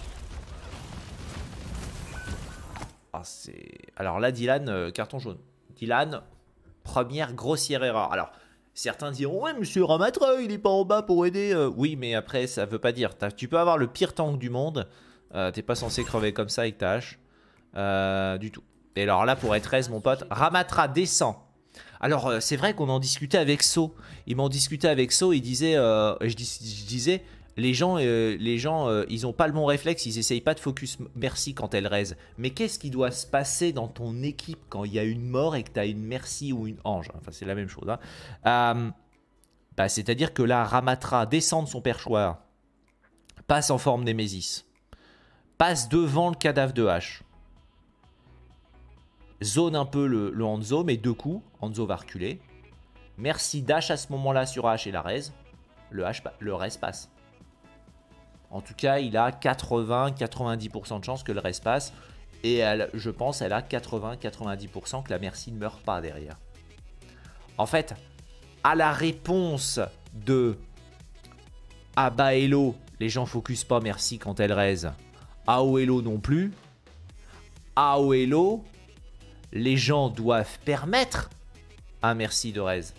Alors là Dylan, carton jaune. Dylan, première grossière erreur. Alors certains diront ouais monsieur Ramatra il est pas en bas pour aider. Oui mais après ça veut pas dire. Tu peux avoir le pire tank du monde. T'es pas censé crever comme ça avec ta hache. Du tout. Et alors là pour être 13 mon pote, Ramatra descend. Alors c'est vrai qu'on en discutait avec So. Il m'en discutait avec So, il disait, je disais... Les gens, ils ont pas le bon réflexe, ils essayent pas de focus Mercy quand elle raise. Mais qu'est-ce qui doit se passer dans ton équipe quand il y a une mort et que tu as une Mercy ou une Ange? Enfin, c'est la même chose. Hein. C'est-à-dire que là, Ramatra descend de son perchoir, passe en forme Némésis, passe devant le cadavre de H, zone un peu le Hanzo, mais 2 coups, Hanzo va reculer. Mercy dash à ce moment-là sur H et la raise. Le raise passe. En tout cas, il a 80-90% de chance que le reste passe. Et elle, je pense, elle a 80-90% que la Mercy ne meurt pas derrière. En fait, à la réponse de ah bah hello, les gens focus pas Mercy quand elle raise. Ah oh hello non plus. Ah oh hello, les gens doivent permettre à Mercy de raise.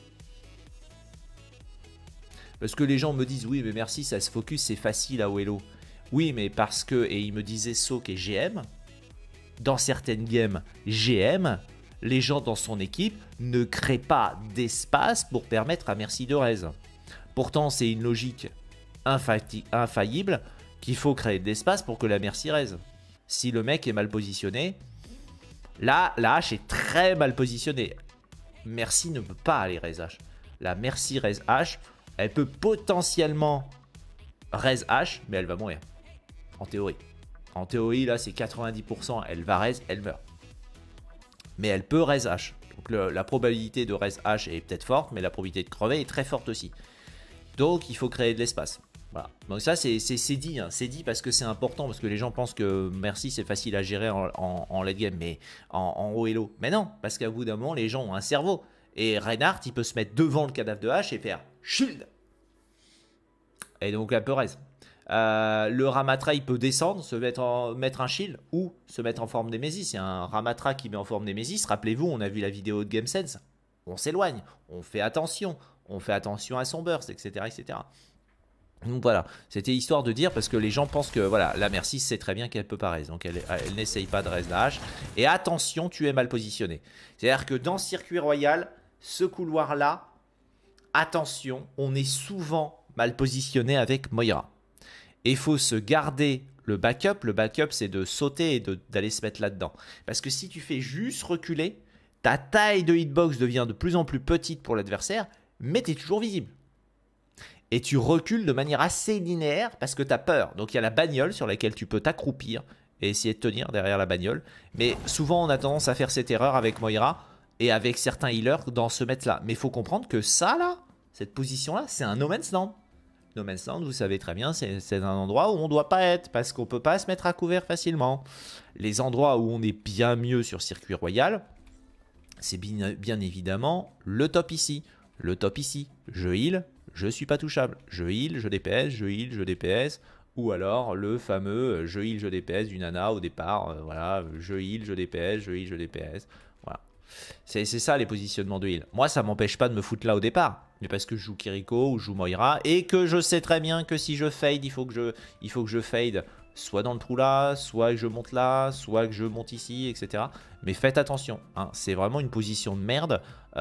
Parce que les gens me disent, oui, mais merci, ça se focus, c'est facile à Wello. Oui, mais parce que, et il me disait Soak et GM, dans certaines games GM, les gens dans son équipe ne créent pas d'espace pour permettre à Mercy de raise. Pourtant, c'est une logique infaillible qu'il faut créer de l'espace pour que la Mercy raise. Si le mec est mal positionné, là, la hache est très mal positionnée. Mercy ne peut pas aller raise H. La Mercy raise H, elle peut potentiellement raise H, mais elle va mourir. En théorie. En théorie, là, c'est 90%. Elle va raise, elle meurt. Mais elle peut raise H. Donc la probabilité de raise H est peut-être forte, mais la probabilité de crever est très forte aussi. Donc, il faut créer de l'espace. Voilà. Donc ça, c'est dit. Hein. C'est dit parce que c'est important, parce que les gens pensent que Mercy, c'est facile à gérer en late game, mais en haut et low. Mais non, parce qu'à bout d'un moment, les gens ont un cerveau. Et Reinhardt, il peut se mettre devant le cadavre de H et faire shield. Et donc elle peut raise. Le Ramatra, il peut descendre, mettre un shield ou se mettre en forme Némésis. C'est un Ramatra qui met en forme Némésis. Rappelez-vous, on a vu la vidéo de GameSense. on s'éloigne, on fait attention à son burst, etc. etc. Donc voilà, c'était histoire de dire parce que les gens pensent que voilà, la Mercy sait très bien qu'elle peut pas raise, donc elle n'essaye pas de raise la hache. Et attention, tu es mal positionné. C'est-à-dire que dans Circuit Royal, ce couloir-là, attention, on est souvent mal positionné avec Moira. Et il faut se garder le backup. Le backup, c'est de sauter et d'aller se mettre là-dedans. Parce que si tu fais juste reculer, ta taille de hitbox devient de plus en plus petite pour l'adversaire, mais tu es toujours visible. Et tu recules de manière assez linéaire parce que tu as peur. Donc il y a la bagnole sur laquelle tu peux t'accroupir et essayer de tenir derrière la bagnole. Mais souvent on a tendance à faire cette erreur avec Moira et avec certains healers dans se mettre là. Mais il faut comprendre que ça là, cette position là, c'est un no man's land. No man's land, vous savez très bien, c'est un endroit où on ne doit pas être parce qu'on ne peut pas se mettre à couvert facilement. Les endroits où on est bien mieux sur Circuit Royal, c'est bien évidemment le top ici. Le top ici, je heal, je suis pas touchable. Je heal, je DPS, je heal, je DPS. Ou alors le fameux je heal, je DPS du Nana au départ. Voilà, je heal, je DPS, je heal, je DPS. Voilà. C'est ça les positionnements de heal. Moi, ça m'empêche pas de me foutre là au départ. Mais parce que je joue Kiriko ou je joue Moira. Et que je sais très bien que si je fade, il faut que je fade soit dans le trou là, soit que je monte là, soit que je monte ici, etc. Mais faites attention, hein, c'est vraiment une position de merde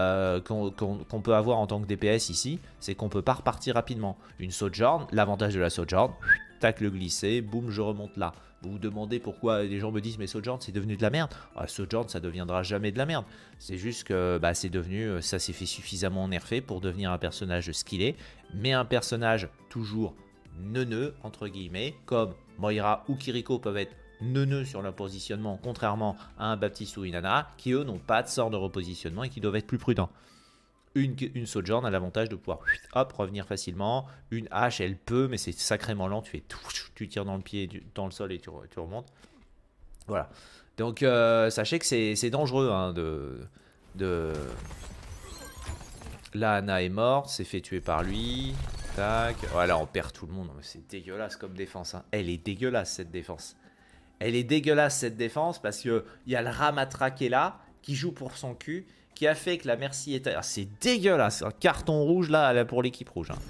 qu'on peut avoir en tant que DPS ici, c'est qu'on peut pas repartir rapidement. Une Sojourn, l'avantage de la Sojourn, tac le glisser, boum, je remonte là. Vous vous demandez pourquoi les gens me disent mais Sojourn c'est devenu de la merde. Ah, Sojourn ça deviendra jamais de la merde. C'est juste que bah, c'est devenu, ça s'est fait suffisamment nerfer pour devenir un personnage skillé, mais un personnage toujours neuneux entre guillemets, comme Moira ou Kiriko peuvent être neuneux sur leur positionnement, contrairement à un Baptiste ou une Nana, qui eux n'ont pas de sort de repositionnement et qui doivent être plus prudents. Une Sojourn a l'avantage de pouvoir hop, revenir facilement. Une hache, elle peut, mais c'est sacrément lent. Tu tires dans le pied, dans le sol et tu remontes. Voilà. Donc, sachez que c'est dangereux hein, Là, Anna est morte, s'est fait tuer par lui. Tac. Voilà, on perd tout le monde. C'est dégueulasse comme défense. Hein. Elle est dégueulasse cette défense. Elle est dégueulasse cette défense parce qu'il y a le Ramatra qui est là, qui joue pour son cul, qui a fait que la Mercy est... Ah, c'est dégueulasse. Un carton rouge là pour l'équipe rouge. Hein.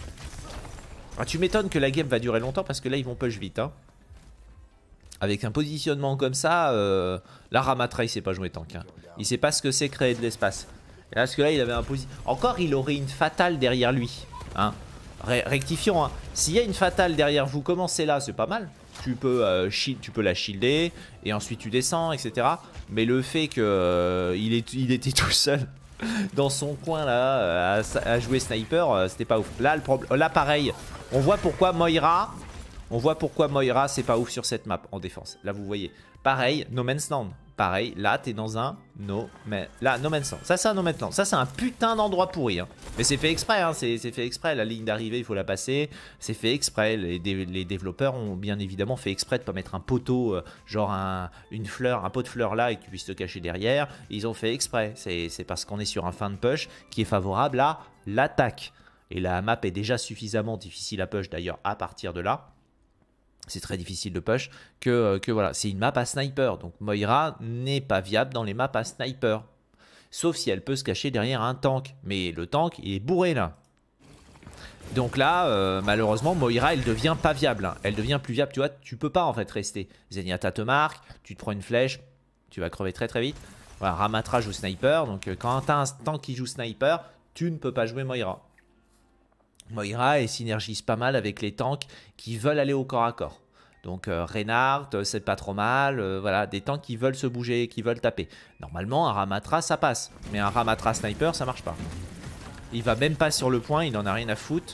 Ah, tu m'étonnes que la game va durer longtemps parce que là ils vont push vite. Hein. Avec un positionnement comme ça, la Ramatra il sait pas jouer tank. Hein. Il sait pas ce que c'est créer de l'espace. Parce que là il avait un position... Encore il aurait une fatale derrière lui. Hein. Rectifions. Hein. S'il y a une fatale derrière vous, commencez là, c'est pas mal. Tu peux la shielder et ensuite tu descends, etc. Mais le fait qu'il était tout seul dans son coin là à jouer sniper, c'était pas ouf. Là, pareil, on voit pourquoi Moira c'est pas ouf sur cette map en défense. Là vous voyez, pareil, No Man's Land. Pareil, là t'es dans un No Man's Land. Ça c'est un No Man's Land. Ça c'est un putain d'endroit pourri. Hein. Mais c'est fait exprès, hein. C'est fait exprès. La ligne d'arrivée il faut la passer. C'est fait exprès. Les développeurs ont bien évidemment fait exprès de pas mettre un poteau, genre une fleur, un pot de fleurs là et que tu puisses te cacher derrière. Ils ont fait exprès. C'est parce qu'on est sur un fin de push qui est favorable à l'attaque. Et la map est déjà suffisamment difficile à push d'ailleurs à partir de là. C'est très difficile de push, que voilà, c'est une map à sniper. Donc Moira n'est pas viable dans les maps à sniper. Sauf si elle peut se cacher derrière un tank. Mais le tank, il est bourré là. Donc là, malheureusement, Moira, elle devient pas viable. Hein. Elle devient plus viable, tu vois, tu peux pas en fait rester. Zenyatta te marque, tu te prends une flèche, tu vas crever très très vite. Voilà, Ramatra joue sniper, donc quand tu as un tank qui joue sniper, tu ne peux pas jouer Moira. Moira, elle synergise pas mal avec les tanks qui veulent aller au corps à corps. Donc Reinhardt, c'est pas trop mal. Voilà, des tanks qui veulent se bouger, qui veulent taper. Normalement, un Ramatra, ça passe. Mais un Ramatra sniper, ça marche pas. Il va même pas sur le point, il en a rien à foutre.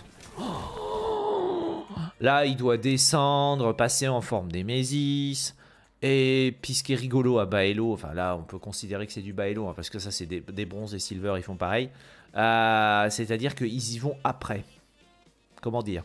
Là, il doit descendre, passer en forme d'Emesis. Et puis ce qui est rigolo à Baello, enfin là, on peut considérer que c'est du Baello, hein, parce que ça, c'est des bronzes et silver, ils font pareil. C'est-à-dire qu'ils y vont après. Comment dire,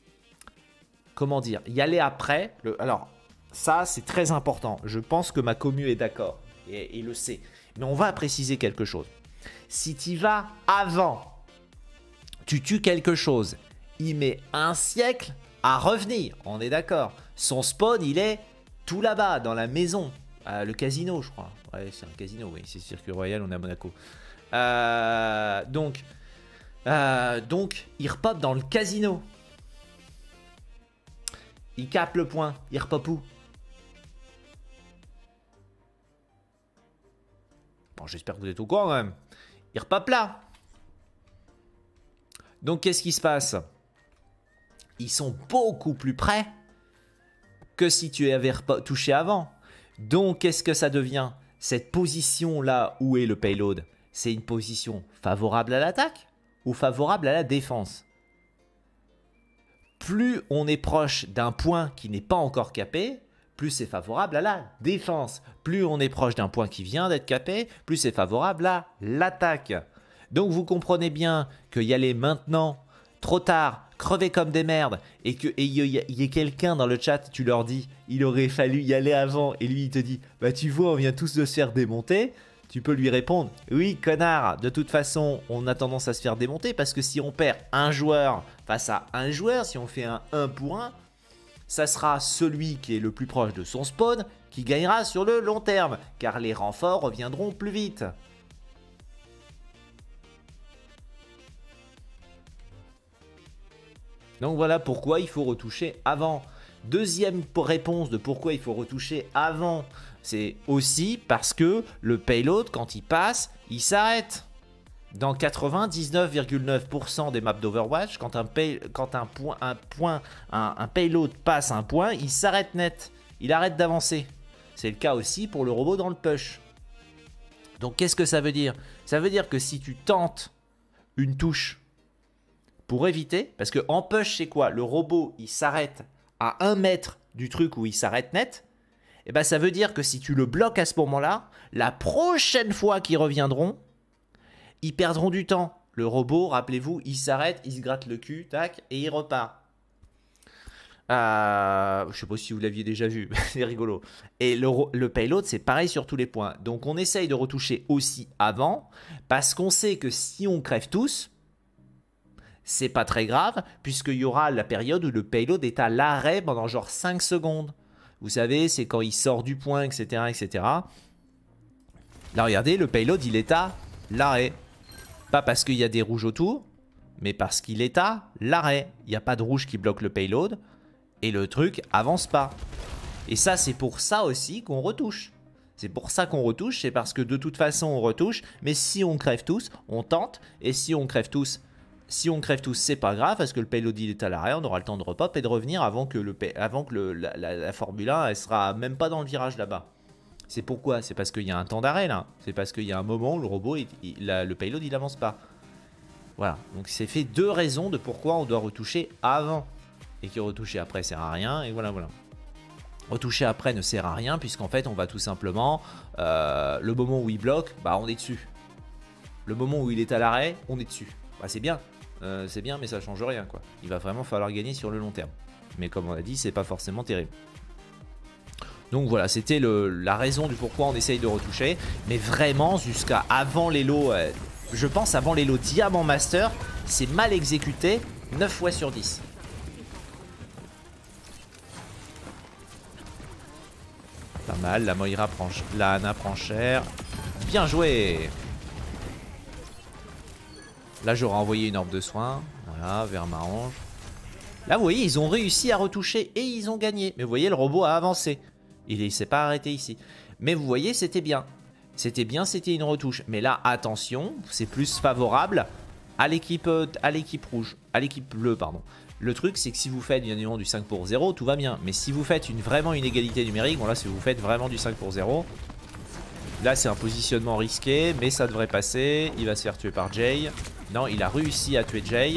y aller après. Alors, ça, c'est très important. Je pense que ma commu est d'accord et le sait. Mais on va préciser quelque chose. Si tu vas avant, tu tues quelque chose, il met un siècle à revenir. On est d'accord. Son spawn, il est tout là-bas, dans la maison. Le casino, je crois. Ouais, c'est un casino, oui. C'est Circuit Royal, on est à Monaco. Donc, il repop dans le casino. Il capte le point. Il repop où? Bon, j'espère que vous êtes au courant quand même. Il repop là. Donc, qu'est-ce qui se passe? Ils sont beaucoup plus près que si tu avais touché avant. Donc, qu'est-ce que ça devient? Cette position-là, où est le payload? C'est une position favorable à l'attaque ou favorable à la défense? Plus on est proche d'un point qui n'est pas encore capé, plus c'est favorable à la défense. Plus on est proche d'un point qui vient d'être capé, plus c'est favorable à l'attaque. Donc vous comprenez bien que y aller maintenant, trop tard, crever comme des merdes, et qu'il y ait quelqu'un dans le chat, tu leur dis, il aurait fallu y aller avant, et lui il te dit, bah tu vois, on vient tous de se faire démonter. Tu peux lui répondre, oui connard, de toute façon on a tendance à se faire démonter parce que si on perd un joueur face à un joueur, si on fait un 1 pour 1, ça sera celui qui est le plus proche de son spawn qui gagnera sur le long terme, car les renforts reviendront plus vite. Donc voilà pourquoi il faut retoucher avant. Deuxième réponse de pourquoi il faut retoucher avant, c'est aussi parce que le payload, quand il passe, il s'arrête. Dans 99,9% des maps d'Overwatch, quand un payload passe un point, il s'arrête net. Il arrête d'avancer. C'est le cas aussi pour le robot dans le push. Donc qu'est-ce que ça veut dire? Ça veut dire que si tu tentes une touche pour éviter, parce que en push c'est quoi? Le robot il s'arrête à 1 mètre du truc où il s'arrête net. Et ben ça veut dire que si tu le bloques à ce moment-là, la prochaine fois qu'ils reviendront, ils perdront du temps. Le robot, rappelez-vous, il s'arrête, il se gratte le cul, tac, et il repart. Je sais pas si vous l'aviez déjà vu, c'est rigolo. Et le payload, c'est pareil sur tous les points. Donc on essaye de retoucher aussi avant, parce qu'on sait que si on crève tous, c'est pas très grave, puisqu'il y aura la période où le payload est à l'arrêt pendant genre 5 secondes. Vous savez, c'est quand il sort du point, etc., etc. Là, regardez, le payload, il est à l'arrêt. Pas parce qu'il y a des rouges autour, mais parce qu'il est à l'arrêt. Il n'y a pas de rouge qui bloque le payload, et le truc avance pas. Et ça, c'est pour ça aussi qu'on retouche. C'est pour ça qu'on retouche, c'est parce que de toute façon, on retouche, mais si on crève tous, on tente, et si on crève tous... Si on crève tous, c'est pas grave parce que le payload il est à l'arrêt, on aura le temps de repop et de revenir avant que, la Formule 1 elle sera même pas dans le virage là-bas. C'est pourquoi? C'est parce qu'il y a un temps d'arrêt là. C'est parce qu'il y a un moment où le robot, le payload il avance pas. Voilà, donc c'est fait 2 raisons de pourquoi on doit retoucher avant. Et que retoucher après sert à rien, et voilà. Retoucher après ne sert à rien puisqu'en fait on va tout simplement, le moment où il bloque, bah on est dessus. Le moment où il est à l'arrêt, on est dessus. Bah c'est bien. C'est bien, mais ça change rien quoi. Il va vraiment falloir gagner sur le long terme. Mais comme on a dit, c'est pas forcément terrible. Donc voilà, c'était la raison du pourquoi on essaye de retoucher. Mais vraiment, jusqu'à avant les lots, je pense avant les lots Diamant Master, c'est mal exécuté 9 fois sur 10. Pas mal, la Moira prend, la Ana prend cher. Bien joué. Là, j'aurais envoyé une orbe de soin. Voilà, vers ma hanche. Là, vous voyez, ils ont réussi à retoucher et ils ont gagné. Mais vous voyez, le robot a avancé. Il ne s'est pas arrêté ici. Mais vous voyez, c'était bien. C'était bien, c'était une retouche. Mais là, attention, c'est plus favorable à l'équipe rouge. À l'équipe bleue, pardon. Le truc, c'est que si vous faites bien évidemment du 5 pour 0, tout va bien. Mais si vous faites vraiment une égalité numérique, bon là, si vous faites vraiment du 5 pour 0... Là, c'est un positionnement risqué, mais ça devrait passer. Il va se faire tuer par Jay. Non, il a réussi à tuer Jay.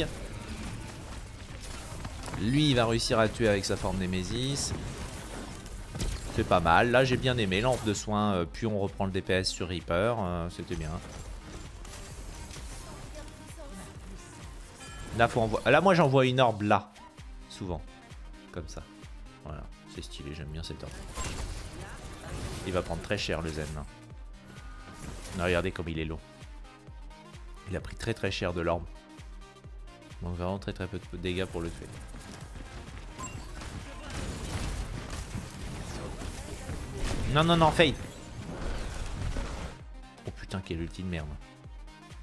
Lui, il va réussir à tuer avec sa forme Némésis. C'est pas mal. Là, j'ai bien aimé. Lampe de soin, puis on reprend le DPS sur Reaper. C'était bien. Là, là moi, j'envoie une orbe là. Souvent. Comme ça. Voilà. C'est stylé. J'aime bien cette orbe. Il va prendre très cher, le Zen. Regardez comme il est low. Il a pris très très cher de l'orbe. Donc vraiment très peu de dégâts pour le tuer. Non, Fade. Oh putain, quel ulti de merde.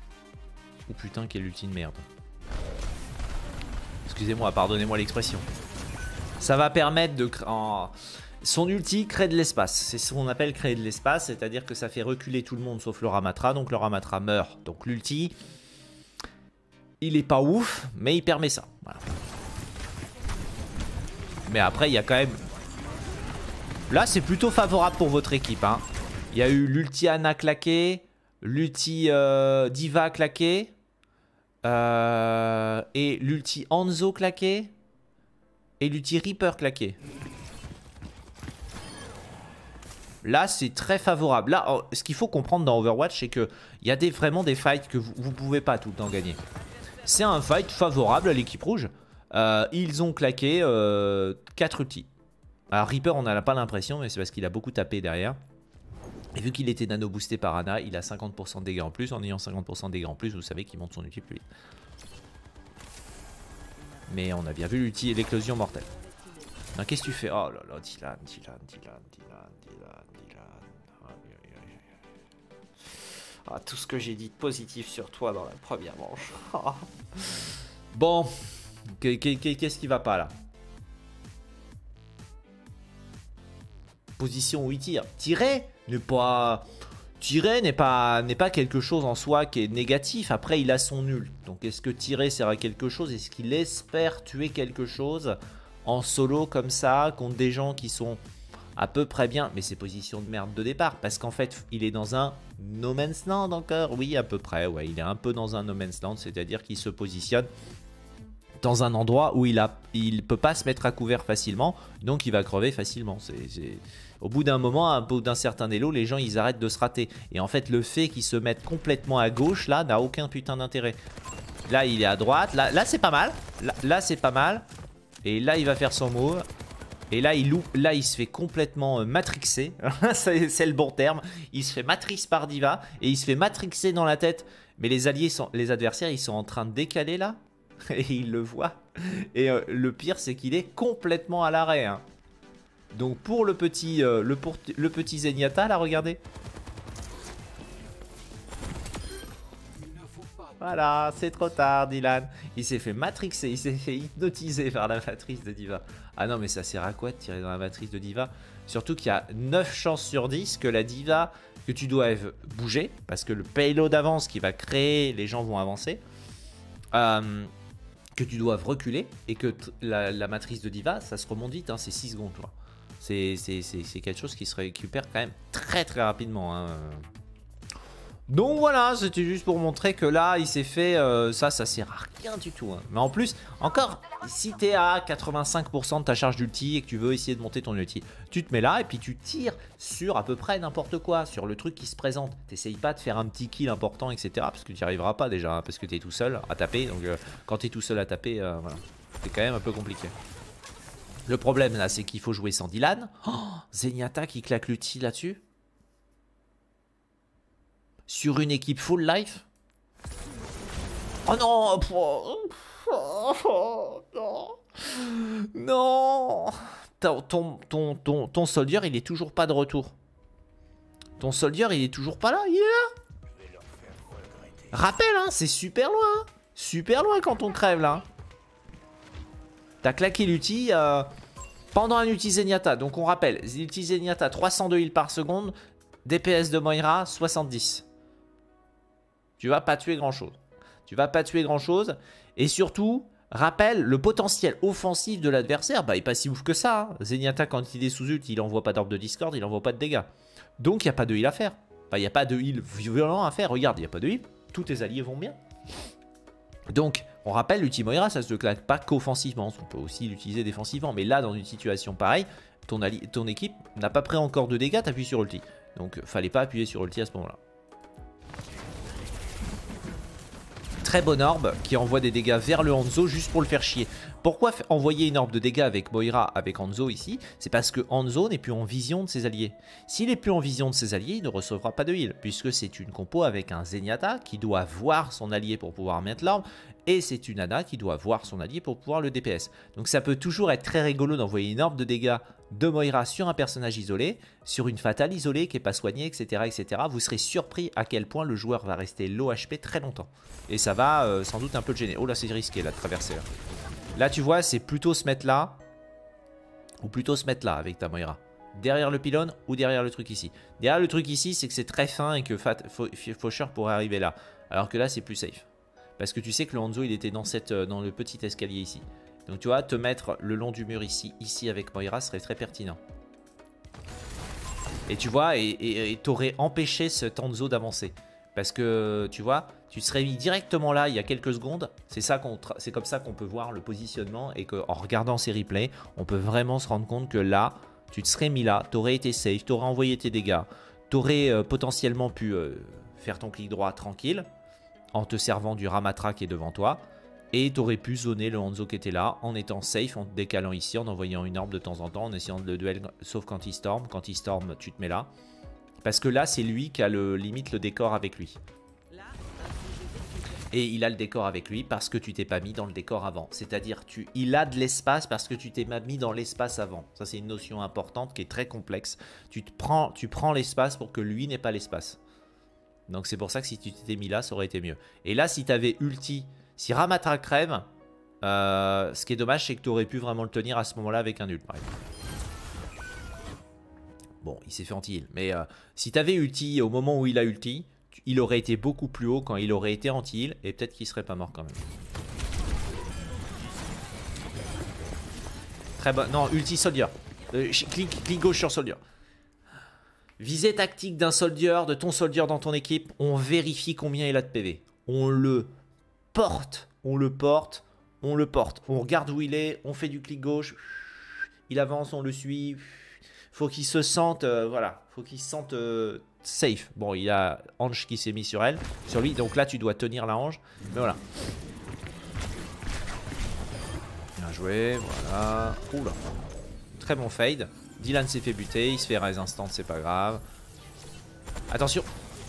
Oh putain, quel ulti de merde. Excusez-moi, pardonnez-moi l'expression. Ça va permettre de... Son ulti crée de l'espace. C'est ce qu'on appelle créer de l'espace, c'est-à-dire que ça fait reculer tout le monde sauf le Ramatra, donc le Ramatra meurt. Donc l'ulti, il est pas ouf, mais il permet ça. Voilà. Mais après, il y a quand même... Là, c'est plutôt favorable pour votre équipe. Hein. Il y a eu l'ulti Ana claqué, l'ulti Diva claqué, et l'ulti Hanzo claqué, et l'ulti Reaper claqué. Là, c'est très favorable. Là, ce qu'il faut comprendre dans Overwatch, c'est qu'il y a vraiment des fights que vous ne pouvez pas tout le temps gagner. C'est un fight favorable à l'équipe rouge. Ils ont claqué 4 ultis. Alors Reaper, on n'a pas l'impression, mais c'est parce qu'il a beaucoup tapé derrière. Et vu qu'il était nano boosté par Ana, il a 50% de dégâts en plus. En ayant 50% de dégâts en plus, vous savez qu'il monte son ulti plus vite. Mais on a bien vu l'ulti et l'éclosion mortelle. Qu'est-ce que tu fais? Oh là là, Dylan. Ah, tout ce que j'ai dit de positif sur toi dans la première manche. Bon, qu'est-ce qui va pas là? Position où il tire. Tirer n'est pas quelque chose en soi qui est négatif. Après, il a son nul. Donc, est-ce que tirer sert à quelque chose? Est-ce qu'il espère tuer quelque chose en solo comme ça contre des gens qui sont à peu près bien? Mais c'est position de merde de départ parce qu'en fait, il est dans un no man's land encore. Oui, à peu près. Ouais, il est un peu dans un no man's land, c'est-à-dire qu'il se positionne dans un endroit où il peut pas se mettre à couvert facilement, donc il va crever facilement. Au bout d'un moment, au bout d'un certain élo, les gens ils arrêtent de se rater. Et en fait, le fait qu'ils se mettent complètement à gauche, là, n'a aucun putain d'intérêt. Là, il est à droite. Là c'est pas mal. Là c'est pas mal. Et là, il va faire son move. Et là, il se fait complètement matrixer. C'est le bon terme. Il se fait matrice par Diva. Et il se fait matrixer dans la tête. Mais les adversaires, ils sont en train de décaler là. Et il le voit. Et le pire, c'est qu'il est complètement à l'arrêt. Hein. Donc pour le petit Zenyatta, là, regardez. Voilà, c'est trop tard, Dylan. Il s'est fait matrixer, il s'est fait hypnotiser par la matrice de Diva. Ah non, mais ça sert à quoi de tirer dans la matrice de Diva? Surtout qu'il y a 9 chances sur 10 que la Diva, que tu doives bouger. Parce que le payload avance qui va créer, les gens vont avancer. Que tu doives reculer et que la matrice de Diva, ça se remonte vite, hein, c'est 6 secondes. C'est quelque chose qui se récupère quand même très très rapidement. Hein. Donc voilà, c'était juste pour montrer que là, il s'est fait... ça sert à rien du tout. Hein. Mais en plus, encore, si tu es à 85% de ta charge d'ulti et que tu veux essayer de monter ton ulti, tu te mets là et puis tu tires sur à peu près n'importe quoi, sur le truc qui se présente. T'essayes pas de faire un petit kill important, etc. Parce que tu n'y arriveras pas déjà, hein, parce que tu es tout seul à taper. Donc quand tu es tout seul à taper, voilà, c'est quand même un peu compliqué. Le problème là, c'est qu'il faut jouer sans Dylan. Oh, Zenyatta qui claque l'ulti là-dessus. Sur une équipe full life. Oh non. Non. Ton soldier, il est toujours pas de retour. Ton soldier, il est toujours pas là. Il est là. Rappel, hein, c'est super loin. Hein. Super loin quand on crève là. T'as claqué l'ulti pendant un ulti Zenyatta. Donc on rappelle, l'ulti Zenyatta 302 heals par seconde. DPS de Moira 70. Tu vas pas tuer grand chose. Tu vas pas tuer grand chose. Et surtout, rappelle, le potentiel offensif de l'adversaire, bah, il n'est pas si ouf que ça. Hein. Zenyatta, quand il est sous ult, il envoie pas d'orbe de Discord, il envoie pas de dégâts. Donc il n'y a pas de heal à faire. Enfin, il n'y a pas de heal violent à faire. Regarde, il n'y a pas de heal. Tous tes alliés vont bien. Donc, on rappelle, l'ulti Moira, ça se claque pas qu'offensivement. On peut aussi l'utiliser défensivement. Mais là, dans une situation pareille, ton équipe n'a pas pris encore de dégâts, t'appuies sur ulti. Donc, fallait pas appuyer sur ulti à ce moment-là. Très bonne orbe qui envoie des dégâts vers le Hanzo juste pour le faire chier. Pourquoi envoyer une orbe de dégâts avec Moira, avec Hanzo ici? C'est parce que Hanzo n'est plus en vision de ses alliés. S'il n'est plus en vision de ses alliés, il ne recevra pas de heal. Puisque c'est une compo avec un Zenyatta qui doit voir son allié pour pouvoir mettre l'orbe. Et c'est une Ana qui doit voir son allié pour pouvoir le DPS. Donc ça peut toujours être très rigolo d'envoyer une orbe de dégâts de Moira sur un personnage isolé, sur une fatale isolée qui n'est pas soignée, etc., etc., vous serez surpris à quel point le joueur va rester low HP très longtemps. Et ça va sans doute un peu le gêner. Oh là, c'est risqué là, de traverser là. Là, tu vois, c'est plutôt se mettre là, ou plutôt se mettre là avec ta Moira. Derrière le pylône ou derrière le truc ici. Derrière le truc ici, c'est que c'est très fin et que Faucheur pourrait arriver là. Alors que là, c'est plus safe. Parce que tu sais que le Hanzo, il était dans le petit escalier ici. Donc tu vois, te mettre le long du mur ici avec Moira serait très pertinent. Et tu vois, et t'aurais empêché cet Hanzo d'avancer. Parce que tu vois, tu te serais mis directement là il y a quelques secondes. C'est comme ça qu'on peut voir le positionnement et qu'en regardant ces replays, on peut vraiment se rendre compte que là, tu te serais mis là, tu aurais été safe, tu aurais envoyé tes dégâts, tu aurais potentiellement pu faire ton clic droit tranquille en te servant du Ramatra qui est devant toi. Et tu aurais pu zoner le Hanzo qui était là en étant safe, en te décalant ici, en envoyant une orbe de temps en temps, en essayant de le duel, sauf quand il storm. Quand il storm, tu te mets là. Parce que là, c'est lui qui a limite le décor avec lui. Et il a le décor avec lui parce que tu t'es pas mis dans le décor avant. C'est-à-dire, il a de l'espace parce que tu t'es pas mis dans l'espace avant. Ça, c'est une notion importante qui est très complexe. Tu prends l'espace pour que lui n'ait pas l'espace. Donc, c'est pour ça que si tu t'étais mis là, ça aurait été mieux. Et là, si tu avais ulti, si Ramatra crève, ce qui est dommage, c'est que tu aurais pu vraiment le tenir à ce moment-là avec un ult, par exemple. Bon, il s'est fait anti-heal. Mais si tu avais ulti au moment où il a ulti, il aurait été beaucoup plus haut quand il aurait été anti-heal. Et peut-être qu'il serait pas mort quand même. Très bon. Non, ulti soldier. Clic gauche sur soldier. Visée tactique d'un soldier, de ton soldier dans ton équipe. On vérifie combien il a de PV. On le porte. On le porte. On le porte. On regarde où il est. On fait du clic gauche. Il avance, on le suit. Faut qu'il se sente, voilà, faut qu'il se sente safe. Bon, il y a Ange qui s'est mis sur lui, donc là tu dois tenir la Ange. Mais voilà. Bien joué, voilà. Oula. Très bon fade. Dylan s'est fait buter, il se fait raise instant, c'est pas grave. Attention.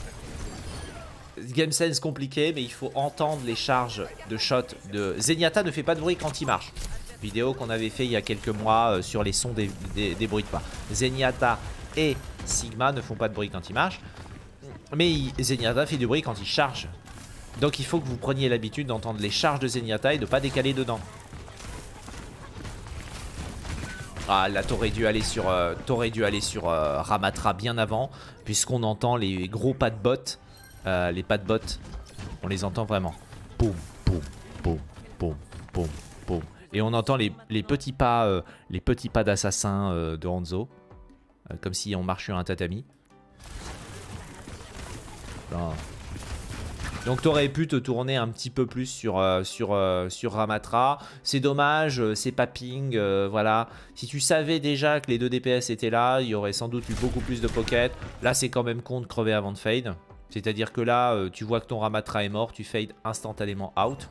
Game sense compliqué, mais il faut entendre les charges de shot de Zenyatta. Ne fait pas de bruit quand il marche. Vidéo qu'on avait fait il y a quelques mois sur les sons des bruits de pas. Zenyatta et Sigma ne font pas de bruit quand ils marchent, mais Zenyatta fait du bruit quand il charge. Donc il faut que vous preniez l'habitude d'entendre les charges de Zenyatta et de ne pas décaler dedans. Ah là t'aurais dû aller sur, Ramatra bien avant, puisqu'on entend les gros pas de bot. Les pas de bot, on les entend vraiment. Boum, boum, boum, boum, boum, boum. Et on entend les petits pas d'assassin de Hanzo. Comme si on marchait sur un tatami. Là. Donc tu aurais pu te tourner un petit peu plus sur Ramatra. C'est dommage, c'est pas ping, voilà. Si tu savais déjà que les 2 DPS étaient là, il y aurait sans doute eu beaucoup plus de pocket. Là c'est quand même con de crever avant de fade. C'est-à-dire que là, tu vois que ton Ramatra est mort, tu fades instantanément out.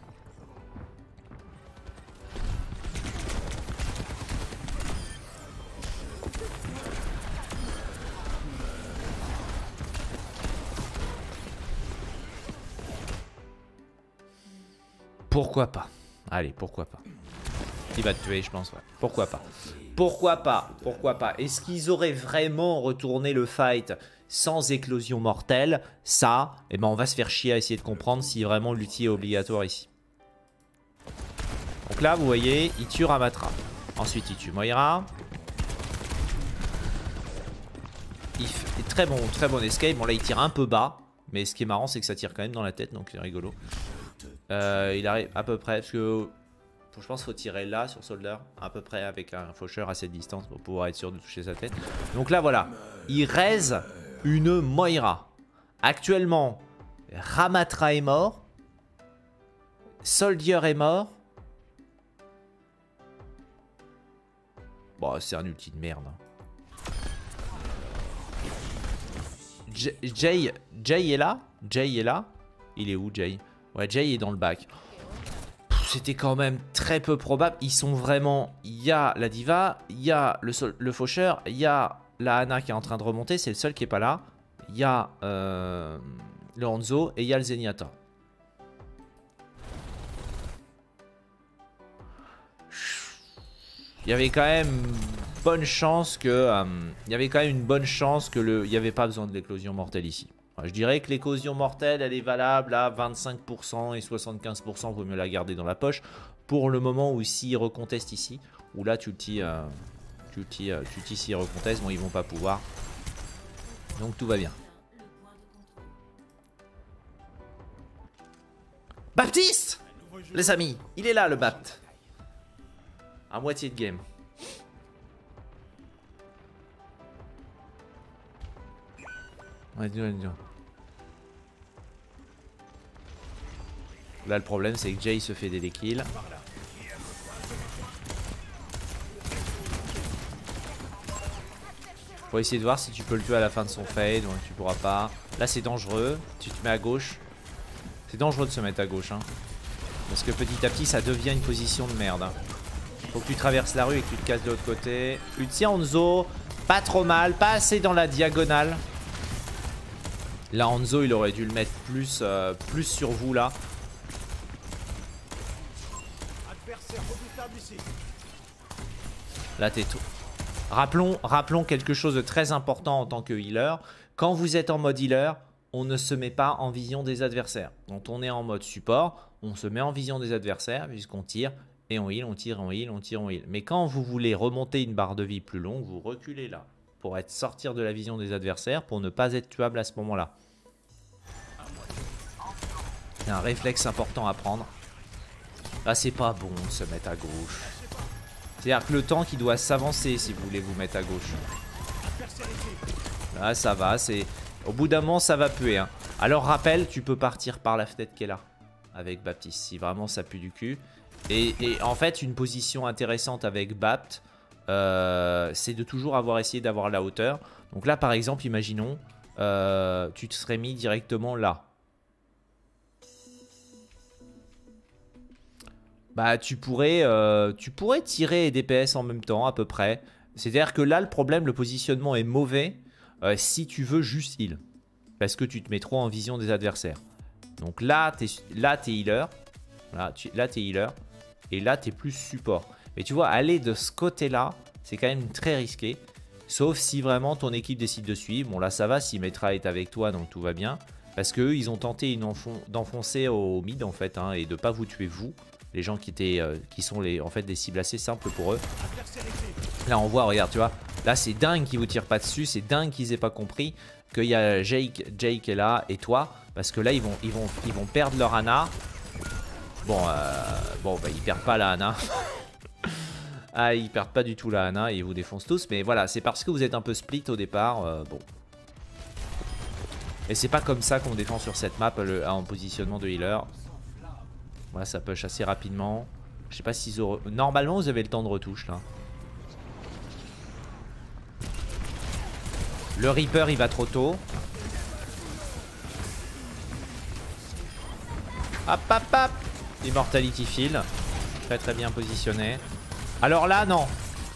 Pourquoi pas? Allez, pourquoi pas? Il va te tuer, je pense, ouais. Pourquoi pas? Pourquoi pas? Pourquoi pas? Est-ce qu'ils auraient vraiment retourné le fight sans éclosion mortelle? Ça, eh ben on va se faire chier à essayer de comprendre si vraiment l'ulti est obligatoire ici. Donc là, vous voyez, il tue Ramatra. Ensuite, il tue Moira. Il fait très bon escape. Bon, là, il tire un peu bas. Mais ce qui est marrant, c'est que ça tire quand même dans la tête, donc c'est rigolo. Il arrive à peu près, parce que je pense qu'il faut tirer là sur Soldier, à peu près avec un faucheur à cette distance pour pouvoir être sûr de toucher sa tête. Donc là voilà, il raise une Moira. Actuellement, Ramatra est mort, Soldier est mort. Bon, c'est un ulti de merde. Jay est là? Jay est là? Il est où Jay? Ouais, Jay est dans le bac. C'était quand même très peu probable. Ils sont vraiment... Il y a la diva, il y a le faucheur, il y a la Ana qui est en train de remonter. C'est le seul qui est pas là. Il y a le Hanzo et il y a le Zenyatta. Il y avait quand même bonne chance que... il y avait quand même une bonne chance que il n'y avait pas besoin de l'éclosion mortelle ici. Enfin, je dirais que l'éclosion mortelle, elle est valable à 25% et 75%. Vaut mieux la garder dans la poche. Pour le moment où s'ils recontestent ici, où là tu ulti s'ils recontestent, bon ils vont pas pouvoir. Donc tout va bien. Baptiste! Les amis, il est là le Bapt. À moitié de game. Ouais, là le problème c'est que Jay se fait des kills. Faut essayer de voir si tu peux le tuer à la fin de son fade. Donc tu pourras pas. Là c'est dangereux. Tu te mets à gauche. C'est dangereux de se mettre à gauche hein. Parce que petit à petit ça devient une position de merde hein. Faut que tu traverses la rue et que tu te casses de l'autre côté. Ulti Hanzo. Pas trop mal. Pas assez dans la diagonale. Là Hanzo il aurait dû le mettre plus, plus sur vous là. Là t'es tout. Rappelons quelque chose de très important en tant que healer. Quand vous êtes en mode healer, on ne se met pas en vision des adversaires. Quand on est en mode support, on se met en vision des adversaires puisqu'on tire et on heal, on tire, on heal, on tire, on heal. Mais quand vous voulez remonter une barre de vie plus longue, vous reculez là pour sortir de la vision des adversaires pour ne pas être tuable à ce moment-là. Il y a un réflexe important à prendre. Là, c'est pas bon de se mettre à gauche. C'est-à-dire que le tank il doit s'avancer si vous voulez vous mettre à gauche. Là ça va, au bout d'un moment ça va puer hein. Alors rappel, tu peux partir par la fenêtre qui est là avec Baptiste si vraiment ça pue du cul. Et en fait une position intéressante avec Bapt, c'est de toujours essayé d'avoir la hauteur. Donc là par exemple imaginons tu te serais mis directement là. Bah tu pourrais tirer et DPS en même temps à peu près. C'est-à-dire que là le problème, le positionnement est mauvais si tu veux juste heal. Parce que tu te mets trop en vision des adversaires. Donc là t'es healer. Là t'es healer. Et là t'es plus support. Mais tu vois, aller de ce côté-là, c'est quand même très risqué. Sauf si vraiment ton équipe décide de suivre. Bon là ça va, si Metra est avec toi donc tout va bien. Parce qu'eux ils ont tenté d'enfoncer au mid en fait hein, et de pas vous tuer vous. Les gens qui sont en fait des cibles assez simples pour eux. Là on voit, regarde, tu vois. Là c'est dingue qu'ils vous tirent pas dessus. C'est dingue qu'ils aient pas compris qu'il y a Jake est là et toi. Parce que là ils vont perdre leur Ana. Bon, bah, ils perdent pas la Ana. Ah, ils perdent pas du tout la Ana et ils vous défoncent tous. Mais voilà, c'est parce que vous êtes un peu split au départ. Bon. Et c'est pas comme ça qu'on défend sur cette map en positionnement de healer. Voilà, ça push assez rapidement. Je sais pas s'ils auront... Normalement, vous avez le temps de retouche, là. Le Reaper, il va trop tôt. Hop, hop, hop. Immortality Field. Très, très bien positionné. Alors là, non.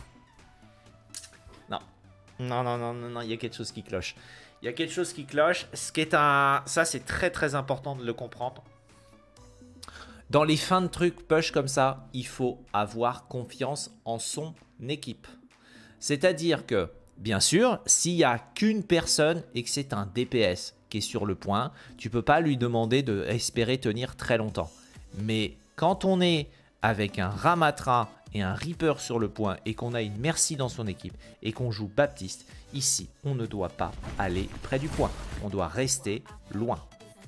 Non. Non, il y a quelque chose qui cloche. Il y a quelque chose qui cloche. Ce qui est un... Ça, c'est très, très important de le comprendre. Dans les fins de trucs push comme ça, il faut avoir confiance en son équipe. C'est-à-dire que, bien sûr, s'il n'y a qu'une personne et que c'est un DPS qui est sur le point, tu ne peux pas lui demander d'espérer tenir très longtemps. Mais quand on est avec un Ramatra et un Reaper sur le point et qu'on a une Mercy dans son équipe et qu'on joue Baptiste, ici, on ne doit pas aller près du point. On doit rester loin.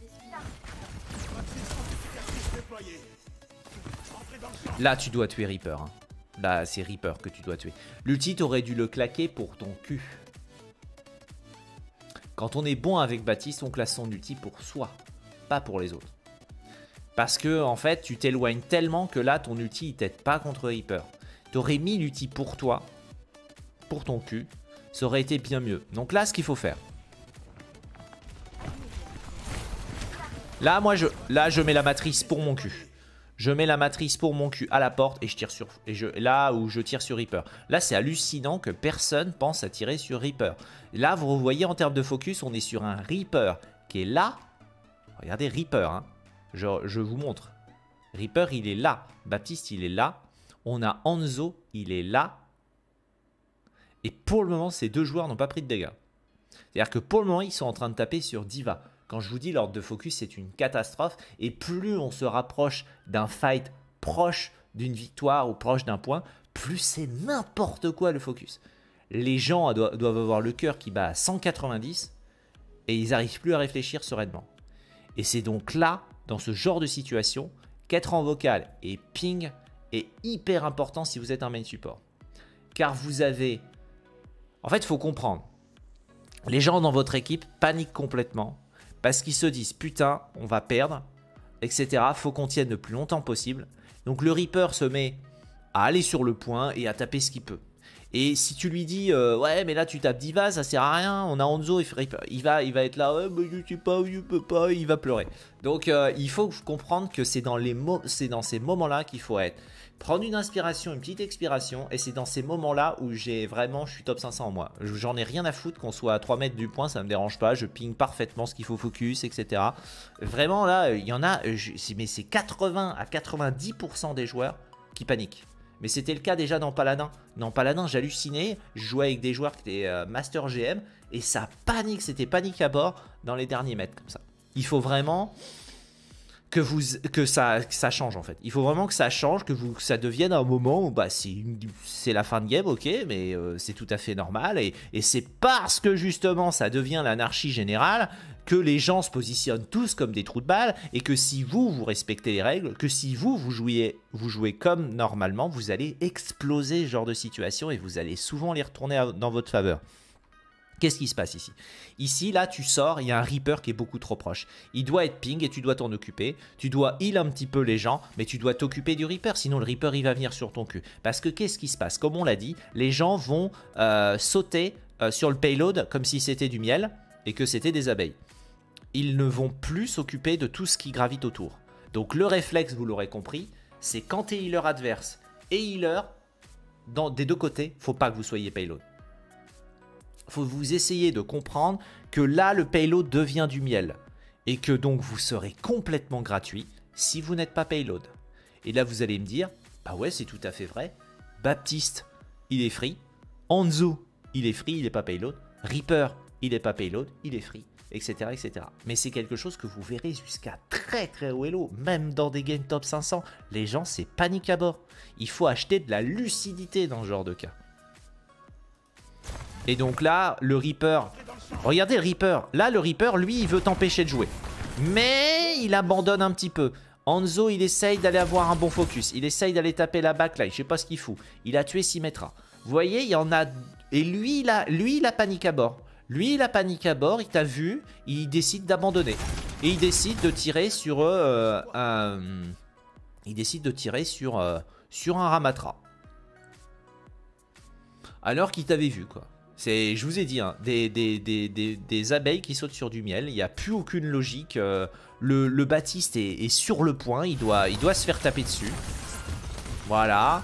Là, tu dois tuer Reaper. Hein. Là, c'est Reaper que tu dois tuer. L'ulti, t'aurais dû le claquer pour ton cul. Quand on est bon avec Baptiste, on classe son ulti pour soi, pas pour les autres. Parce que, en fait, tu t'éloignes tellement que là, ton ulti, il t'aide pas contre Reaper. T'aurais mis l'ulti pour toi, pour ton cul, ça aurait été bien mieux. Donc là, ce qu'il faut faire. Là, je mets la matrice pour mon cul. Je mets la matrice pour mon cul à la porte et je tire sur... là où je tire sur Reaper. Là, c'est hallucinant que personne pense à tirer sur Reaper. Là, vous voyez, en termes de focus, on est sur un Reaper qui est là. Regardez, Reaper. Hein. Je vous montre. Reaper, il est là. Baptiste, il est là. On a Hanzo, il est là. Et pour le moment, ces deux joueurs n'ont pas pris de dégâts. C'est-à-dire que pour le moment, ils sont en train de taper sur D.Va. Quand je vous dis l'ordre de focus, c'est une catastrophe. Et plus on se rapproche d'un fight proche d'une victoire ou proche d'un point, plus c'est n'importe quoi le focus. Les gens doivent avoir le cœur qui bat à 190 et ils n'arrivent plus à réfléchir sereinement. Et c'est donc là, dans ce genre de situation, qu'être en vocal et ping est hyper important si vous êtes un main support. Car vous avez... En fait, il faut comprendre. Les gens dans votre équipe paniquent complètement parce qu'ils se disent « Putain, on va perdre, etc. Faut qu'on tienne le plus longtemps possible. » Donc le Reaper se met à aller sur le point et à taper ce qu'il peut. Et si tu lui dis ouais mais là tu tapes D.Va, ça sert à rien, on a Hanzo, il va être là, ouais mais je sais pas, je peux pas, il va pleurer. Donc il faut comprendre que c'est dans ces moments-là qu'il faut être. Prendre une inspiration, une petite expiration, et c'est dans ces moments-là où je suis top 500 moi. J'en ai rien à foutre qu'on soit à 3 mètres du point, ça me dérange pas, je ping parfaitement ce qu'il faut focus, etc. Vraiment là, il y en a, mais c'est 80 à 90% des joueurs qui paniquent. Mais c'était le cas déjà dans Paladin. Dans Paladin, j'hallucinais. Je jouais avec des joueurs qui étaient Master GM. Et ça panique, c'était panique à bord dans les derniers mètres comme ça. Il faut vraiment que ça change en fait. Il faut vraiment que ça change, que ça devienne un moment où bah, c'est la fin de game, ok, mais c'est tout à fait normal. Et c'est parce que justement ça devient l'anarchie générale que les gens se positionnent tous comme des trous de balles et que si vous respectez les règles, que si vous jouez comme normalement, vous allez exploser ce genre de situation et vous allez souvent les retourner dans votre faveur. Qu'est-ce qui se passe ici? Ici, là, tu sors, il y a un Reaper qui est beaucoup trop proche. Il doit être ping et tu dois t'en occuper. Tu dois heal un petit peu les gens, mais tu dois t'occuper du Reaper, sinon le Reaper, il va venir sur ton cul. Parce que qu'est-ce qui se passe? Comme on l'a dit, les gens vont sauter sur le payload comme si c'était du miel et que c'était des abeilles. Ils ne vont plus s'occuper de tout ce qui gravite autour. Donc le réflexe, vous l'aurez compris, c'est quand tu es healer adverse et healer, des deux côtés, faut pas que vous soyez payload. Faut vous essayer de comprendre que là, le payload devient du miel. Et que donc, vous serez complètement gratuit si vous n'êtes pas payload. Et là, vous allez me dire, bah ouais, c'est tout à fait vrai. Baptiste, il est free. Hanzo, il est free, il n'est pas payload. Reaper, il n'est pas payload, il est free, etc. etc. Mais c'est quelque chose que vous verrez jusqu'à très très haut elo. Même dans des games top 500, les gens, c'est panique à bord. Il faut acheter de la lucidité dans ce genre de cas. Et donc là, le Reaper... Regardez le Reaper. Là, le Reaper, lui, il veut t'empêcher de jouer. Mais il abandonne un petit peu. Hanzo, il essaye d'aller avoir un bon focus. Il essaye d'aller taper la backline. Je sais pas ce qu'il fout. Il a tué Symmetra. Vous voyez, il y en a... Et lui, il a panique à bord. Lui, il a panique à bord. Il t'a vu. Il décide d'abandonner. Et il décide de tirer sur Il décide de tirer sur un Ramatra. Alors qu'il t'avait vu, quoi. Je vous ai dit, hein, des abeilles qui sautent sur du miel. Il n'y a plus aucune logique. Le Baptiste est sur le point. Il doit se faire taper dessus. Voilà.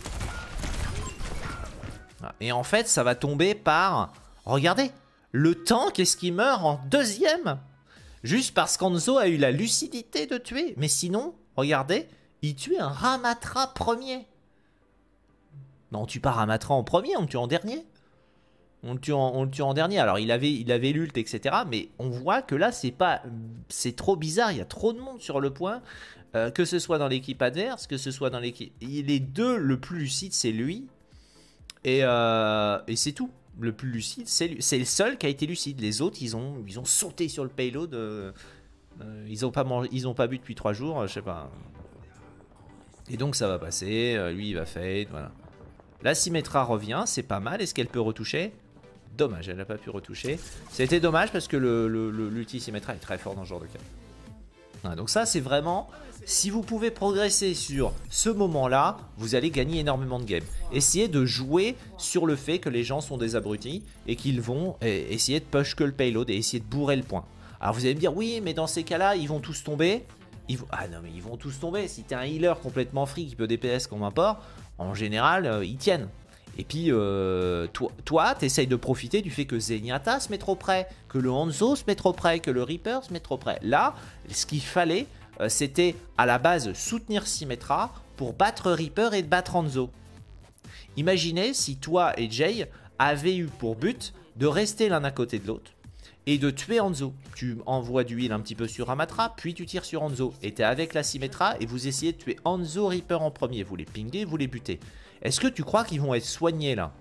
Et en fait, ça va tomber par... Regardez, le tank, est-ce qu'il meurt en deuxième? Juste parce qu'Hanzo a eu la lucidité de tuer. Mais sinon, regardez, il tue un Ramatra premier. Non, on tue pas Ramatra en premier, on le tue en dernier. On le tue en dernier. Alors, il avait l'ult, etc. Mais on voit que là, c'est trop bizarre. Il y a trop de monde sur le point. Que ce soit dans l'équipe adverse, que ce soit dans l'équipe... Les deux, le plus lucide, c'est lui. Et c'est tout. Le plus lucide, c'est lui. C'est le seul qui a été lucide. Les autres, ils ont sauté sur le payload. Ils ont pas bu depuis 3 jours. Je sais pas. Et donc, ça va passer. Lui, il va fade. Voilà. La Symmetra revient. C'est pas mal. Est-ce qu'elle peut retoucher? Dommage, elle n'a pas pu retoucher. C'était dommage parce que l'ulti Symmetra est très fort dans ce genre de cas. Voilà, donc ça, c'est vraiment... Si vous pouvez progresser sur ce moment-là, vous allez gagner énormément de games. Essayez de jouer sur le fait que les gens sont des abrutis et qu'ils vont essayer de push que le payload et essayer de bourrer le point. Alors vous allez me dire, oui, mais dans ces cas-là, ils vont tous tomber. Ah non, mais ils vont tous tomber. Si t'es un healer complètement free qui peut DPS comme un porc, en général, ils tiennent. Et puis, toi, t'essayes de profiter du fait que Zenyatta se met trop près, que le Hanzo se met trop près, que le Reaper se met trop près. Là, ce qu'il fallait, c'était à la base soutenir Symmetra pour battre Reaper et battre Hanzo. Imaginez si toi et Jay avait eu pour but de rester l'un à côté de l'autre et de tuer Hanzo. Tu envoies du heal un petit peu sur Ramattra, puis tu tires sur Hanzo. Et tu es avec la Symmetra et vous essayez de tuer Hanzo Reaper en premier. Vous les pingez, vous les butez. Est-ce que tu crois qu'ils vont être soignés là?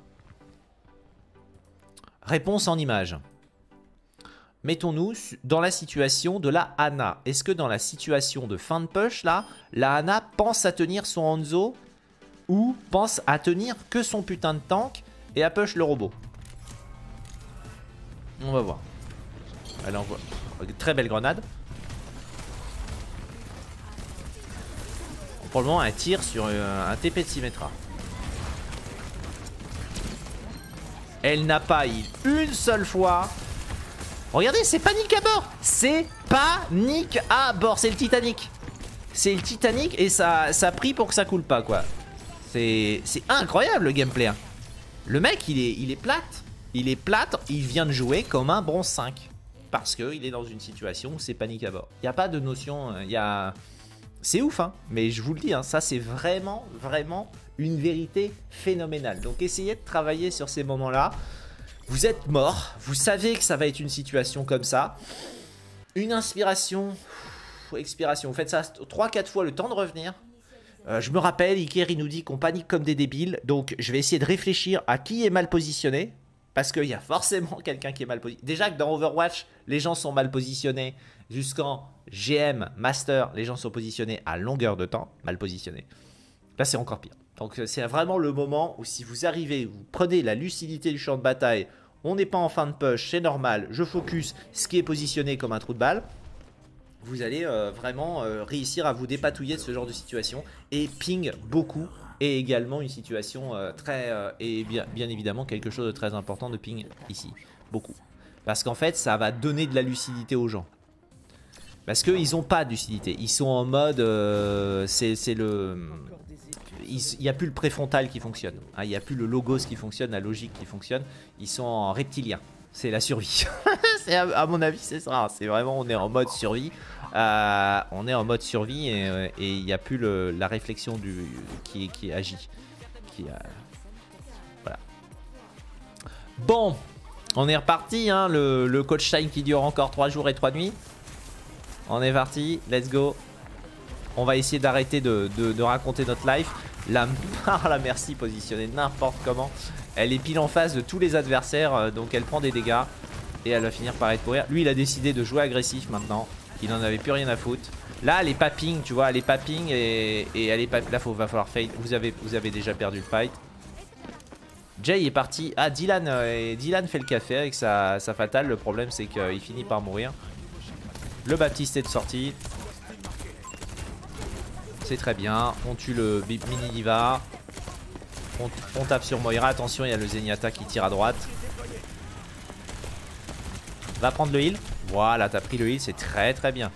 Réponse en image. Mettons-nous dans la situation de la Ana. Est-ce que dans la situation de fin de push là, la Ana pense à tenir son Hanzo ou pense à tenir que son putain de tank et à push le robot? On va voir. Elle envoie une très belle grenade. Pour le moment, elle tire sur un TP de Symmetra. Elle n'a pas heal une seule fois. Regardez, c'est panique à bord. C'est panique à bord. C'est le Titanic. C'est le Titanic et ça prie pour que ça coule pas, quoi. C'est incroyable le gameplay. Hein. Le mec, il est plate. Il est plate. Il vient de jouer comme un bronze 5. Parce qu'il est dans une situation où c'est panique à bord. Il n'y a pas de notion. C'est ouf, hein. Mais je vous le dis, hein, ça c'est vraiment, vraiment une vérité phénoménale. Donc essayez de travailler sur ces moments-là. Vous êtes mort, vous savez que ça va être une situation comme ça. Une inspiration, expiration. Vous faites ça 3-4 fois, le temps de revenir. Je me rappelle, Iker il nous dit qu'on panique comme des débiles. Donc je vais essayer de réfléchir à qui est mal positionné. Parce qu'il y a forcément quelqu'un qui est mal positionné. Déjà que dans Overwatch, les gens sont mal positionnés. Jusqu'en GM, Master, les gens sont positionnés à longueur de temps. Mal positionnés. Là c'est encore pire. Donc c'est vraiment le moment où si vous arrivez, vous prenez la lucidité du champ de bataille, on n'est pas en fin de push, c'est normal, je focus ce qui est positionné comme un trou de balle, vous allez vraiment réussir à vous dépatouiller de ce genre de situation et ping beaucoup est également une situation et bien évidemment quelque chose de très important de ping ici, beaucoup. Parce qu'en fait ça va donner de la lucidité aux gens. Parce qu'ils n'ont pas de lucidité, ils sont en mode, il n'y a plus le préfrontal qui fonctionne, hein, il n'y a plus le logos qui fonctionne, la logique qui fonctionne, ils sont en reptilien, c'est la survie. À mon avis c'est ça, c'est vraiment on est en mode survie, et il n'y a plus la réflexion qui agit. Voilà. Bon, on est reparti, hein, le coach time qui dure encore 3 jours et 3 nuits. On est parti, let's go. On va essayer d'arrêter de raconter notre life. La merci positionnée n'importe comment. Elle est pile en face de tous les adversaires, donc elle prend des dégâts. Et elle va finir par être pourrir. Lui il a décidé de jouer agressif maintenant. Il n'en avait plus rien à foutre. Là elle est pas ping, tu vois, elle est pas ping et elle est pas... Là va falloir fight. Vous avez déjà perdu le fight. Jay est parti. Ah Dylan, Dylan fait le café avec sa fatale. Le problème c'est qu'il finit par mourir. Le Baptiste est de sortie. C'est très bien. On tue le mini diva. On tape sur Moira. Attention, il y a le Zenyatta qui tire à droite. Va prendre le heal. Voilà, t'as pris le heal. C'est très très bien.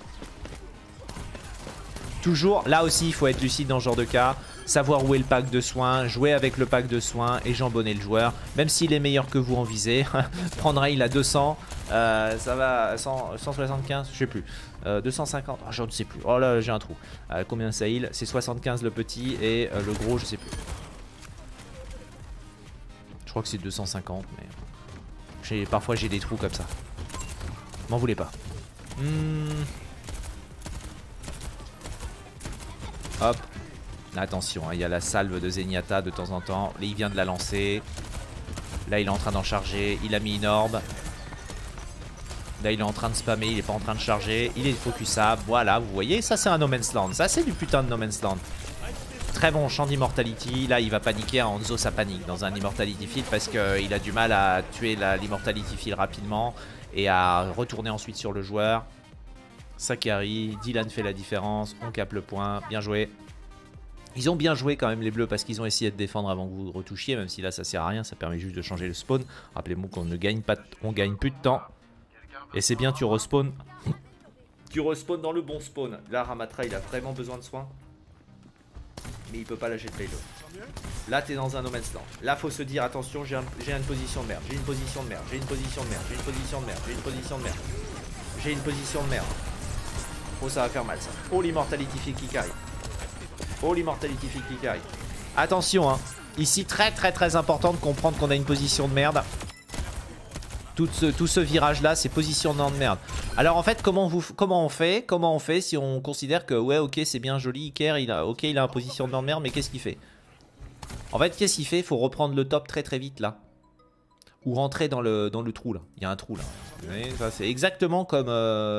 Toujours, là aussi, il faut être lucide dans ce genre de cas. Savoir où est le pack de soins. Jouer avec le pack de soins et jambonner le joueur. Même s'il est meilleur que vous en visée. Prendre un heal à 200. Ça va 175, je sais plus. 250, oh, je ne sais plus. Oh là, j'ai un trou. Combien ça heal? C'est 75 le petit et le gros, je sais plus. Je crois que c'est 250, mais parfois j'ai des trous comme ça. M'en voulez pas. Hop. Attention, hein, il y a la salve de Zenyatta de temps en temps. Là, il vient de la lancer. Là, il est en train d'en charger. Il a mis une orbe. Là il est en train de spammer, il est pas en train de charger. Il est focusable, voilà, vous voyez, ça c'est un No Man's Land. Ça c'est du putain de No Man's Land. Très bon champ d'Immortality. Là il va paniquer, Hanzo ça panique dans un Immortality Field parce qu'il a du mal à tuer l'Immortality Field rapidement et à retourner ensuite sur le joueur. Sakari, Dylan fait la différence, on capte le point, bien joué. Ils ont bien joué quand même les bleus parce qu'ils ont essayé de défendre avant que vous retouchiez, même si là ça sert à rien, ça permet juste de changer le spawn. Rappelez-vous qu'on ne gagne pas, on gagne plus de temps. Et c'est bien, tu respawns. Tu respawns dans le bon spawn. Là, Ramattra, il a vraiment besoin de soins. Mais il peut pas lâcher de payload. Là, t'es dans un no man's land. Là, faut se dire, attention, j'ai une position de merde. J'ai une position de merde. J'ai une position de merde. J'ai une position de merde. J'ai une position de merde. J'ai une position de merde. Oh, ça va faire mal, ça. Oh, l'immortality field qui arrive. Oh, l'immortality field qui arrive. Attention, hein. Ici, très important de comprendre qu'on a une position de merde. Tout ce virage-là, c'est positionnement de merde. Alors en fait, comment on fait si on considère que, ouais, ok, c'est bien joli, Iker, il a un positionnement de merde, mais qu'est-ce qu'il fait? En fait, qu'est-ce qu'il fait? Il faut reprendre le top très vite, là. Ou rentrer dans le trou, là. Il y a un trou, là. C'est exactement comme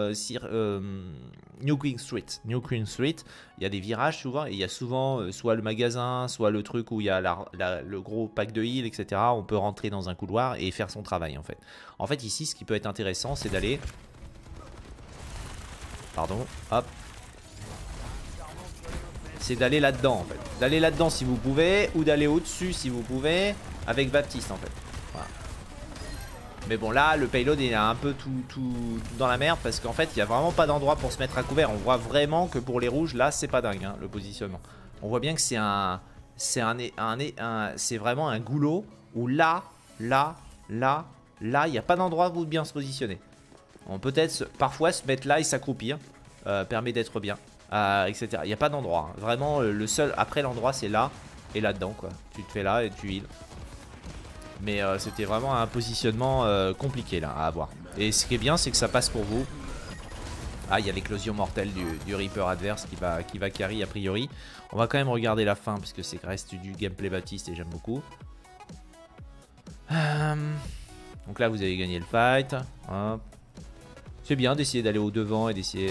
New Queen Street. New Queen Street, il y a des virages souvent, et il y a souvent soit le magasin, soit le truc où il y a le gros pack de heal, etc. On peut rentrer dans un couloir et faire son travail, en fait. En fait, ici, ce qui peut être intéressant, c'est d'aller... Pardon, hop. C'est d'aller là-dedans, en fait. D'aller là-dedans si vous pouvez, ou d'aller au-dessus si vous pouvez, avec Baptiste, en fait. Voilà. Mais bon, là, le payload il est un peu tout dans la merde parce qu'en fait, il n'y a vraiment pas d'endroit pour se mettre à couvert. On voit vraiment que pour les rouges, là, c'est pas dingue, hein, le positionnement. On voit bien que c'est c'est vraiment un goulot où là, il n'y a pas d'endroit où bien se positionner. On peut peut-être parfois se mettre là et s'accroupir, permet d'être bien, etc. Il n'y a pas d'endroit. Hein. Vraiment, le seul, après l'endroit, c'est là et là-dedans, quoi. Tu te fais là et tu heal. Mais c'était vraiment un positionnement compliqué là à avoir. Et ce qui est bien, c'est que ça passe pour vous. Ah, il y a l'éclosion mortelle du Reaper adverse qui va carry a priori. On va quand même regarder la fin parce que c'est reste du gameplay Baptiste et j'aime beaucoup. Donc là, vous avez gagné le fight. C'est bien d'essayer d'aller au devant et d'essayer...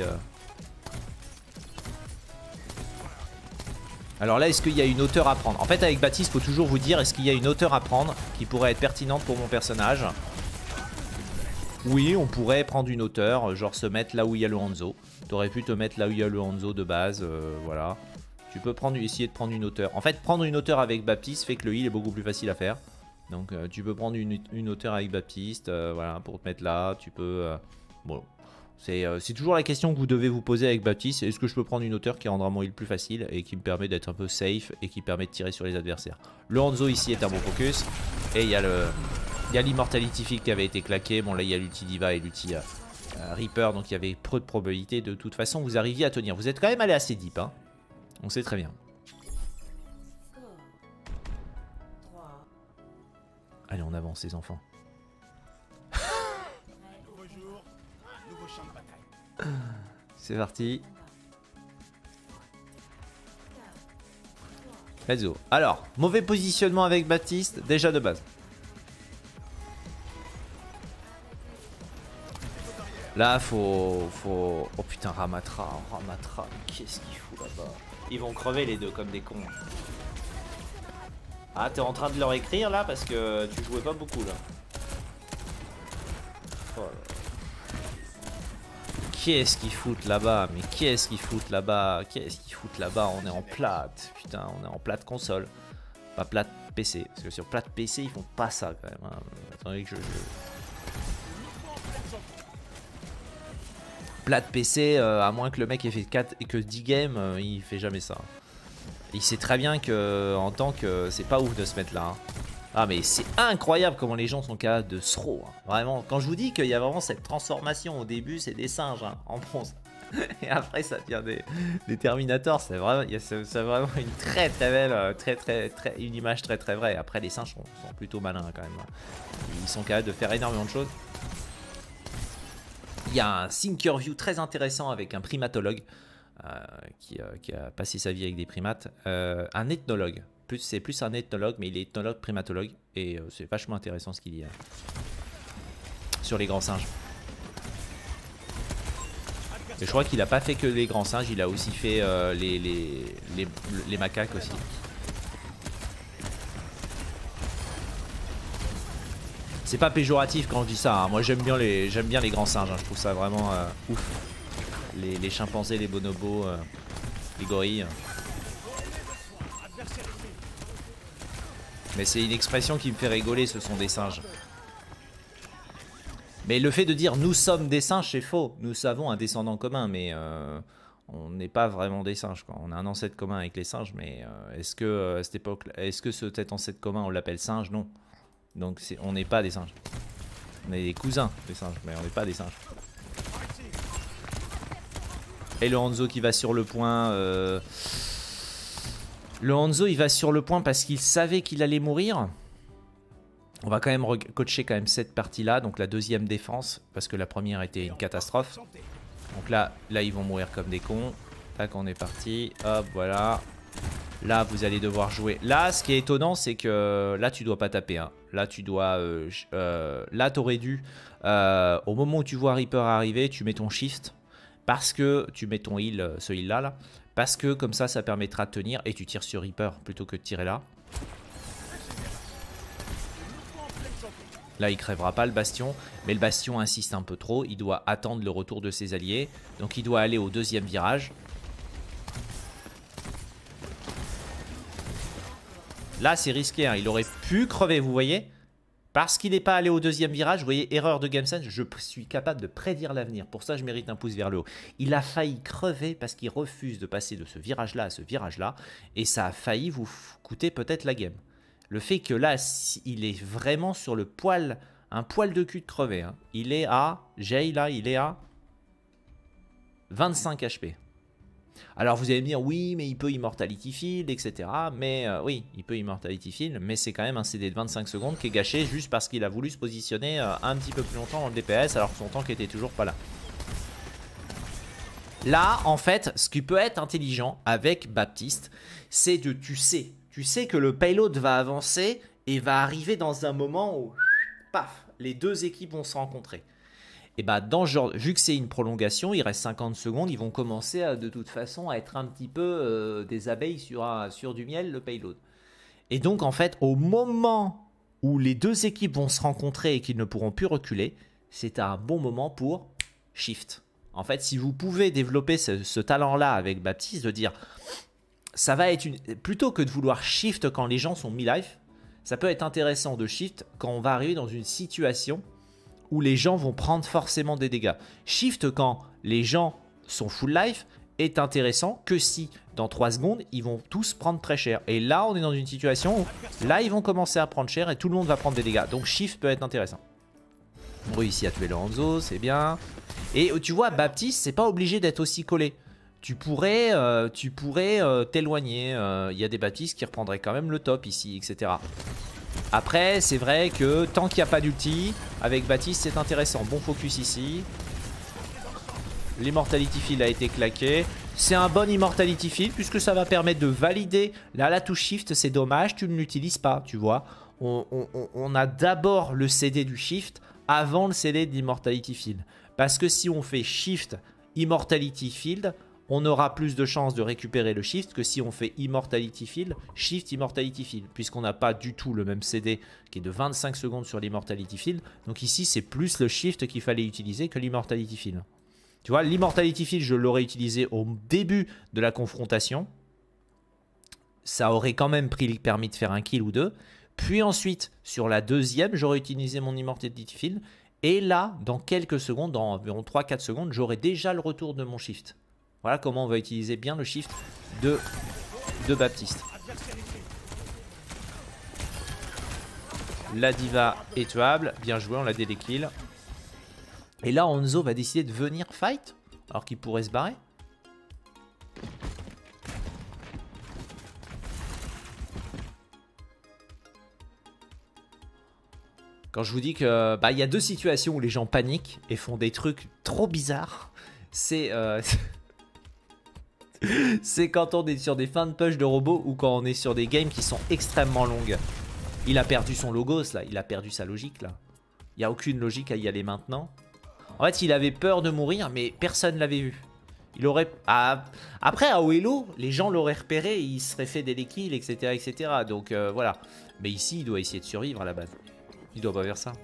Alors là, est-ce qu'il y a une hauteur à prendre? En fait, avec Baptiste, il faut toujours vous dire, est-ce qu'il y a une hauteur à prendre qui pourrait être pertinente pour mon personnage? Oui, on pourrait prendre une hauteur, genre se mettre là où il y a le Hanzo. T'aurais pu te mettre là où il y a le Hanzo de base, voilà. Tu peux essayer de prendre une hauteur. En fait, prendre une hauteur avec Baptiste fait que le heal est beaucoup plus facile à faire. Donc tu peux prendre une hauteur avec Baptiste, voilà, pour te mettre là. Tu peux... bon... C'est toujours la question que vous devez vous poser avec Baptiste. Est-ce que je peux prendre une hauteur qui rendra mon heal plus facile et qui me permet d'être un peu safe et qui permet de tirer sur les adversaires? Le Hanzo ici est un bon focus. Et il y a l'Immortality Field qui avait été claqué. Bon là il y a l'ulti Diva et l'ulti Reaper. Donc il y avait peu de probabilité. De toute façon vous arriviez à tenir. Vous êtes quand même allé assez deep, hein. On sait très bien. Allez, on avance les enfants. C'est parti. Let's go. Alors, mauvais positionnement avec Baptiste, déjà de base. Là, faut... Oh putain, Ramatra, qu'est-ce qu'il fout là-bas? Ils vont crever les deux comme des cons. Ah, t'es en train de leur écrire là parce que tu jouais pas beaucoup là. Oh là. Qu'est-ce qu'ils foutent là-bas? Mais qu'est-ce qu'ils foutent là-bas? Qu'est-ce qu'ils foutent là-bas? On est en plate. Putain, on est en plate console. Pas plate PC. Parce que sur plate PC, ils font pas ça quand même. Hein. Attendez que je... Plate PC, à moins que le mec ait fait 4 et que 10 games, il fait jamais ça. Il sait très bien que en tant que... C'est pas ouf de se mettre là. Hein. Ah mais c'est incroyable comment les gens sont capables de throw, hein. Vraiment, quand je vous dis qu'il y a vraiment cette transformation au début, c'est des singes, hein, en bronze. Et après ça devient des Terminators, c'est vraiment une très belle, une image très vraie. Après les singes sont plutôt malins quand même. Ils sont capables de faire énormément de choses. Il y a un Thinkerview très intéressant avec un primatologue qui a passé sa vie avec des primates. Un ethnologue. C'est plus un ethnologue, mais il est ethnologue primatologue. Et c'est vachement intéressant ce qu'il y a sur les grands singes. Et je crois qu'il n'a pas fait que les grands singes, il a aussi fait les macaques aussi. C'est pas péjoratif quand je dis ça, hein. Moi j'aime bien les grands singes, hein. Je trouve ça vraiment ouf. Les chimpanzés, les bonobos, les gorilles. Mais c'est une expression qui me fait rigoler, ce sont des singes. Mais le fait de dire nous sommes des singes, c'est faux. Nous avons un descendant commun, mais on n'est pas vraiment des singes, quoi. On a un ancêtre commun avec les singes, mais est-ce que à cette époque, cet ancêtre commun, on l'appelle singe? Non. Donc on n'est pas des singes. On est des cousins des singes, mais on n'est pas des singes. Et le Hanzo qui va sur le point. Le Hanzo, il va sur le point parce qu'il savait qu'il allait mourir. On va quand même coacher quand même cette partie-là, donc la deuxième défense, parce que la première était une catastrophe. Donc là, ils vont mourir comme des cons. Tac, on est parti. Hop, voilà. Là, vous allez devoir jouer. Là, ce qui est étonnant, c'est que là, tu dois pas taper. Hein. Là, tu dois... là, t'aurais dû... au moment où tu vois Reaper arriver, tu mets ton shift. Parce que tu mets ton heal, ce heal-là. Là, parce que comme ça permettra de tenir. Et tu tires sur Reaper plutôt que de tirer là. Là, il crèvera pas le bastion, mais le bastion insiste un peu trop. Il doit attendre le retour de ses alliés. Donc, il doit aller au deuxième virage. Là, c'est risqué. Hein. Il aurait pu crever, vous voyez? Parce qu'il n'est pas allé au deuxième virage. Vous voyez, erreur de GameSense. Je suis capable de prédire l'avenir. Pour ça, je mérite un pouce vers le haut. Il a failli crever parce qu'il refuse de passer de ce virage-là à ce virage-là. Et ça a failli vous coûter peut-être la game. Le fait que là, il est vraiment sur le poil, un poil de cul de crever. Hein. Il est à, Jay là, il est à 25 HP. Alors vous allez me dire, oui, mais il peut Immortality Field, etc. Mais oui, il peut Immortality Field, mais c'est quand même un CD de 25 secondes qui est gâché juste parce qu'il a voulu se positionner un petit peu plus longtemps dans le DPS alors que son tank était toujours pas là. Là, en fait, ce qui peut être intelligent avec Baptiste, c'est de, tu sais que le payload va avancer et va arriver dans un moment où, paf, les deux équipes vont se rencontrer. Et bah dans ce genre, vu que c'est une prolongation, il reste 50 secondes, ils vont commencer de toute façon à être un petit peu des abeilles sur du miel, le payload. Et donc en fait, au moment où les deux équipes vont se rencontrer et qu'ils ne pourront plus reculer, c'est un bon moment pour shift. En fait, si vous pouvez développer ce talent-là avec Baptiste, de dire... Ça va être plutôt que de vouloir shift quand les gens sont mi-life, ça peut être intéressant de shift quand on va arriver dans une situation où les gens vont prendre forcément des dégâts. Shift quand les gens sont full life est intéressant que si dans 3 secondes ils vont tous prendre très cher. Et là on est dans une situation où là ils vont commencer à prendre cher et tout le monde va prendre des dégâts. Donc shift peut être intéressant. On réussit à tuer le Hanzo, c'est bien. Et tu vois, Baptiste, c'est pas obligé d'être aussi collé. Tu pourrais t'éloigner. Il y a des Baptistes qui reprendraient quand même le top ici, etc. Après, c'est vrai que tant qu'il n'y a pas d'ulti, avec Baptiste, c'est intéressant. Bon focus ici. L'Immortality Field a été claqué. C'est un bon Immortality Field puisque ça va permettre de valider. Là, la touche Shift, c'est dommage, tu ne l'utilises pas, tu vois. On a d'abord le CD du Shift avant le CD de l'Immortality Field. Parce que si on fait Shift, Immortality Field... on aura plus de chances de récupérer le shift que si on fait Immortality Field, shift Immortality Field, puisqu'on n'a pas du tout le même CD qui est de 25 secondes sur l'Immortality Field. Donc ici, c'est plus le shift qu'il fallait utiliser que l'Immortality Field. Tu vois, l'Immortality Field, je l'aurais utilisé au début de la confrontation. Ça aurait quand même permis de faire un kill ou deux. Puis ensuite, sur la deuxième, j'aurais utilisé mon Immortality Field. Et là, dans quelques secondes, dans environ 3-4 secondes, j'aurai déjà le retour de mon shift. Voilà comment on va utiliser bien le shift de Baptiste. La diva est tuable. Bien joué, on l'a dékill. Et là, Hanzo va décider de venir fight alors qu'il pourrait se barrer. Quand je vous dis que y a deux situations où les gens paniquent et font des trucs trop bizarres, c'est c'est quand on est sur des fins de push de robots ou quand on est sur des games qui sont extrêmement longues. Il a perdu son logos là, il a perdu sa logique là. Il n'y a aucune logique à y aller maintenant. En fait, il avait peur de mourir, mais personne ne l'avait vu. Il aurait... Après, à Oelo, les gens l'auraient repéré et il serait fait des kills, etc. etc. Donc voilà. Mais ici, il doit essayer de survivre à la base. Il doit pas faire ça.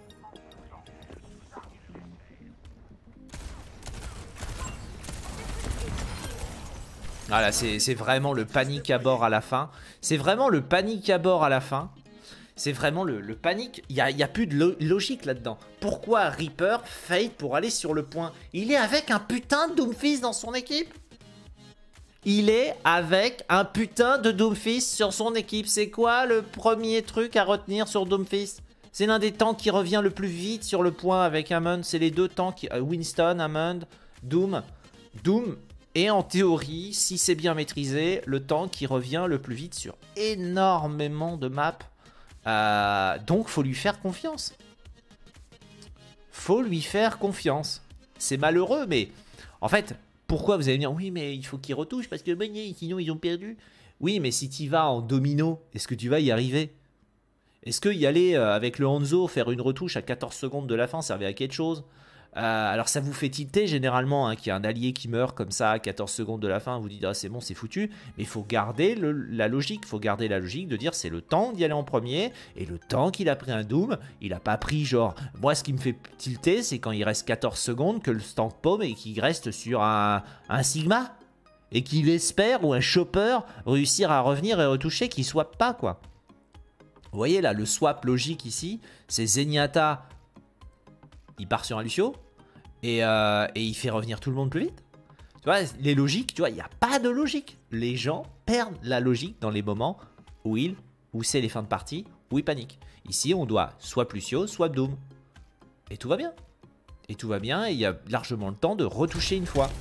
Voilà, c'est vraiment le panique à bord à la fin. C'est vraiment le panique à bord à la fin. C'est vraiment le panique. Il n'y a plus de logique là-dedans. Pourquoi Reaper fade pour aller sur le point? Il est avec un putain de Doomfist dans son équipe. Il est avec un putain de Doomfist sur son équipe. C'est quoi le premier truc à retenir sur Doomfist? C'est l'un des tanks qui revient le plus vite sur le point avec Hammond. C'est les deux tanks, Winston, Hammond, Doom. Doom, Et en théorie, si c'est bien maîtrisé, le tank qui revient le plus vite sur énormément de maps. Donc faut lui faire confiance. Faut lui faire confiance. C'est malheureux, mais en fait, pourquoi vous allez me dire oui, mais il faut qu'il retouche parce que sinon ils ont perdu. Oui, mais si tu vas en domino, est-ce que tu vas y arriver? Est-ce que y aller avec le Hanzo, faire une retouche à 14 secondes de la fin, servait à quelque chose? Alors ça vous fait tilter généralement hein, qu'il y a un allié qui meurt comme ça à 14 secondes de la fin, vous dites ah, c'est bon, c'est foutu, mais il faut garder la logique, il faut garder la logique de dire c'est le temps d'y aller en premier, et le temps qu'il a pris un Doom, il a pas pris genre, moi ce qui me fait tilter c'est quand il reste 14 secondes que le tank paume et qu'il reste sur un Sigma, et qu'il espère, ou un Chopper, réussir à revenir et retoucher, qu'il swap pas quoi. Vous voyez là, le swap logique ici, c'est Zenyatta, il part sur un Lucio, et il fait revenir tout le monde plus vite. Tu vois, les logiques, tu vois, il n'y a pas de logique. Les gens perdent la logique dans les moments où c'est les fins de partie, où ils paniquent. Ici, on doit soit Lucio, soit Doom. Et tout va bien. Et tout va bien, et il y a largement le temps de retoucher une fois.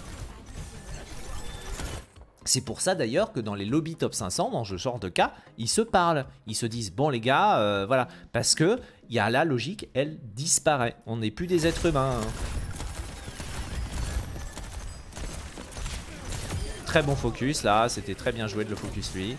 C'est pour ça d'ailleurs que dans les lobbies top 500, dans ce genre de cas, ils se parlent. Ils se disent, bon les gars, voilà. Parce que y a la logique, elle disparaît. On n'est plus des êtres humains. Hein. Très bon focus là, c'était très bien joué de le focus lui.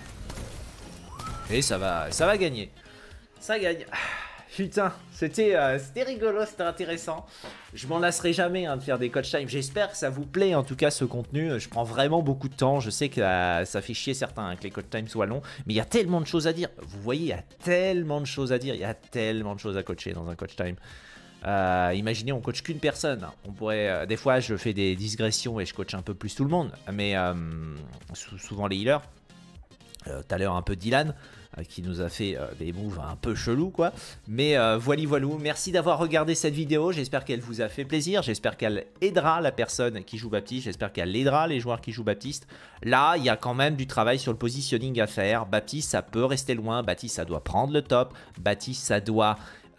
Et ça va gagner. Ça gagne. Putain, c'était rigolo, c'était intéressant. Je m'en lasserai jamais hein, de faire des coach time. J'espère que ça vous plaît en tout cas ce contenu. Je prends vraiment beaucoup de temps. Je sais que ça fait chier certains hein, que les coach time soient longs. Mais il y a tellement de choses à dire. Vous voyez, il y a tellement de choses à dire. Il y a tellement de choses à coacher dans un coach time. Imaginez, on coach qu'une personne. On pourrait, des fois, je fais des digressions et je coach un peu plus tout le monde. Mais souvent les healers. Tout à l'heure un peu Dylan qui nous a fait des moves un peu chelous quoi, mais voilou, merci d'avoir regardé cette vidéo, j'espère qu'elle vous a fait plaisir, j'espère qu'elle aidera la personne qui joue Baptiste, j'espère qu'elle aidera les joueurs qui jouent Baptiste. Là il y a quand même du travail sur le positioning à faire. Baptiste ça peut rester loin, Baptiste ça doit prendre le top, Baptiste ça doit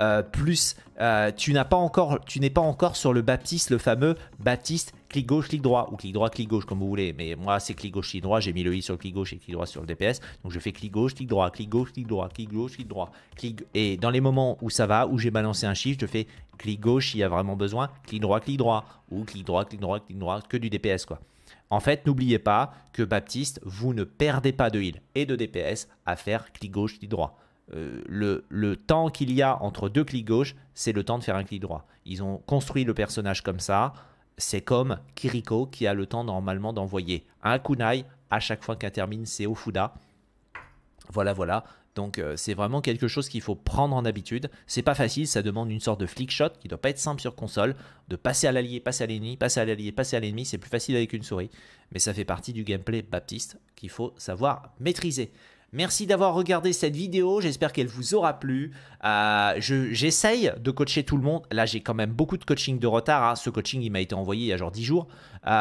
tu n'es pas encore sur le Baptiste, le fameux Baptiste clic gauche, clic droit, ou clic droit, clic gauche, comme vous voulez. Mais moi, c'est clic gauche, clic droit. J'ai mis le i sur le clic gauche et clic droit sur le DPS. Donc, je fais clic gauche, clic droit, clic gauche, clic droit, clic gauche, clic droit. Et dans les moments où ça va, où j'ai balancé un shift, je fais clic gauche s'il y a vraiment besoin, clic droit, ou clic droit, clic droit, clic droit, que du DPS, quoi. En fait, n'oubliez pas que Baptiste, vous ne perdez pas de heal et de DPS à faire clic gauche, clic droit. Le temps qu'il y a entre deux clics gauche, c'est le temps de faire un clic droit. Ils ont construit le personnage comme ça. C'est comme Kiriko qui a le temps normalement d'envoyer un kunai à chaque fois qu'elle termine ses Ofuda. Voilà. Donc c'est vraiment quelque chose qu'il faut prendre en habitude. C'est pas facile, ça demande une sorte de flick shot qui doit pas être simple sur console. De passer à l'allié, passer à l'ennemi, passer à l'allié, passer à l'ennemi, c'est plus facile avec une souris. Mais ça fait partie du gameplay Baptiste qu'il faut savoir maîtriser. Merci d'avoir regardé cette vidéo, j'espère qu'elle vous aura plu. J'essaye de coacher tout le monde. Là, j'ai quand même beaucoup de coaching de retard. Hein. Ce coaching, il m'a été envoyé il y a genre 10 jours.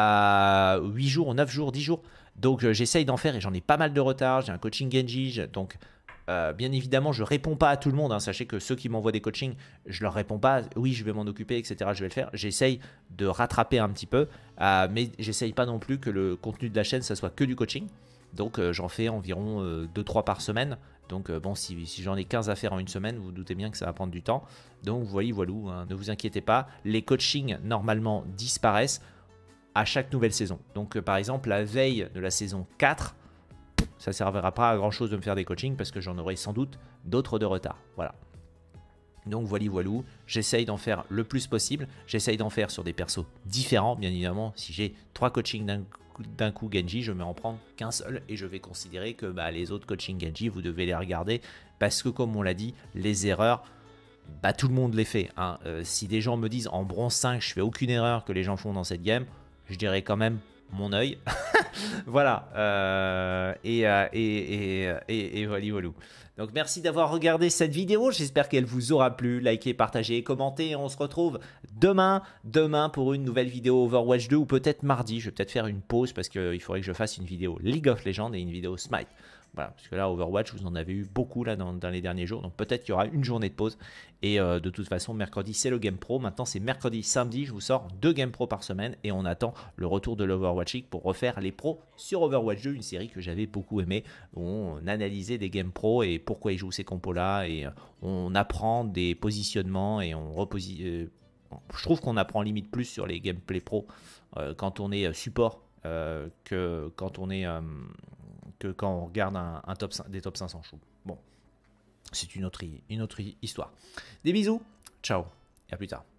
8 jours, 9 jours, 10 jours. Donc, j'essaye d'en faire et j'en ai pas mal de retard. J'ai un coaching Genji. Donc, bien évidemment, je réponds pas à tout le monde. Hein. Sachez que ceux qui m'envoient des coachings, je leur réponds pas. Oui, je vais m'en occuper, etc. Je vais le faire. J'essaye de rattraper un petit peu. Mais j'essaye pas non plus que le contenu de la chaîne, ça soit que du coaching. Donc j'en fais environ 2-3 par semaine. Donc bon, si j'en ai 15 à faire en une semaine, vous vous doutez bien que ça va prendre du temps. Donc voilà, hein, ne vous inquiétez pas. Les coachings, normalement, disparaissent à chaque nouvelle saison. Donc par exemple, la veille de la saison 4, ça ne servira pas à grand chose de me faire des coachings parce que j'en aurai sans doute d'autres de retard. Voilà. Donc voilà, j'essaye d'en faire le plus possible. J'essaye d'en faire sur des persos différents, bien évidemment. Si j'ai 3 coachings d'un coup Genji, je vais en prendre qu'un seul et je vais considérer que les autres coaching Genji, vous devez les regarder parce que comme on l'a dit, les erreurs, tout le monde les fait. Hein. Si des gens me disent en bronze 5, je fais aucune erreur que les gens font dans cette game, je dirais quand même mon œil. Voilà. Voilà. Donc merci d'avoir regardé cette vidéo, j'espère qu'elle vous aura plu, likez, partagez, commentez et on se retrouve demain pour une nouvelle vidéo Overwatch 2 ou peut-être mardi, je vais peut-être faire une pause parce qu'il faudrait que je fasse une vidéo League of Legends et une vidéo Smite Voilà, parce que là, Overwatch, vous en avez eu beaucoup là dans les derniers jours. Donc peut-être qu'il y aura une journée de pause. Et de toute façon, mercredi, c'est le Game Pro. Maintenant, c'est mercredi, samedi. Je vous sors 2 Game Pro par semaine. Et on attend le retour de l'Overwatch League pour refaire les pros sur Overwatch 2, une série que j'avais beaucoup aimée. Où on analysait des Game Pro et pourquoi ils jouent ces compos-là. Et on apprend des positionnements et on repositionne. Je trouve qu'on apprend limite plus sur les gameplay pro quand on est support que quand on est que quand on regarde un top 5, des top 500 chou. Bon, c'est une autre histoire. Des bisous, ciao, et à plus tard.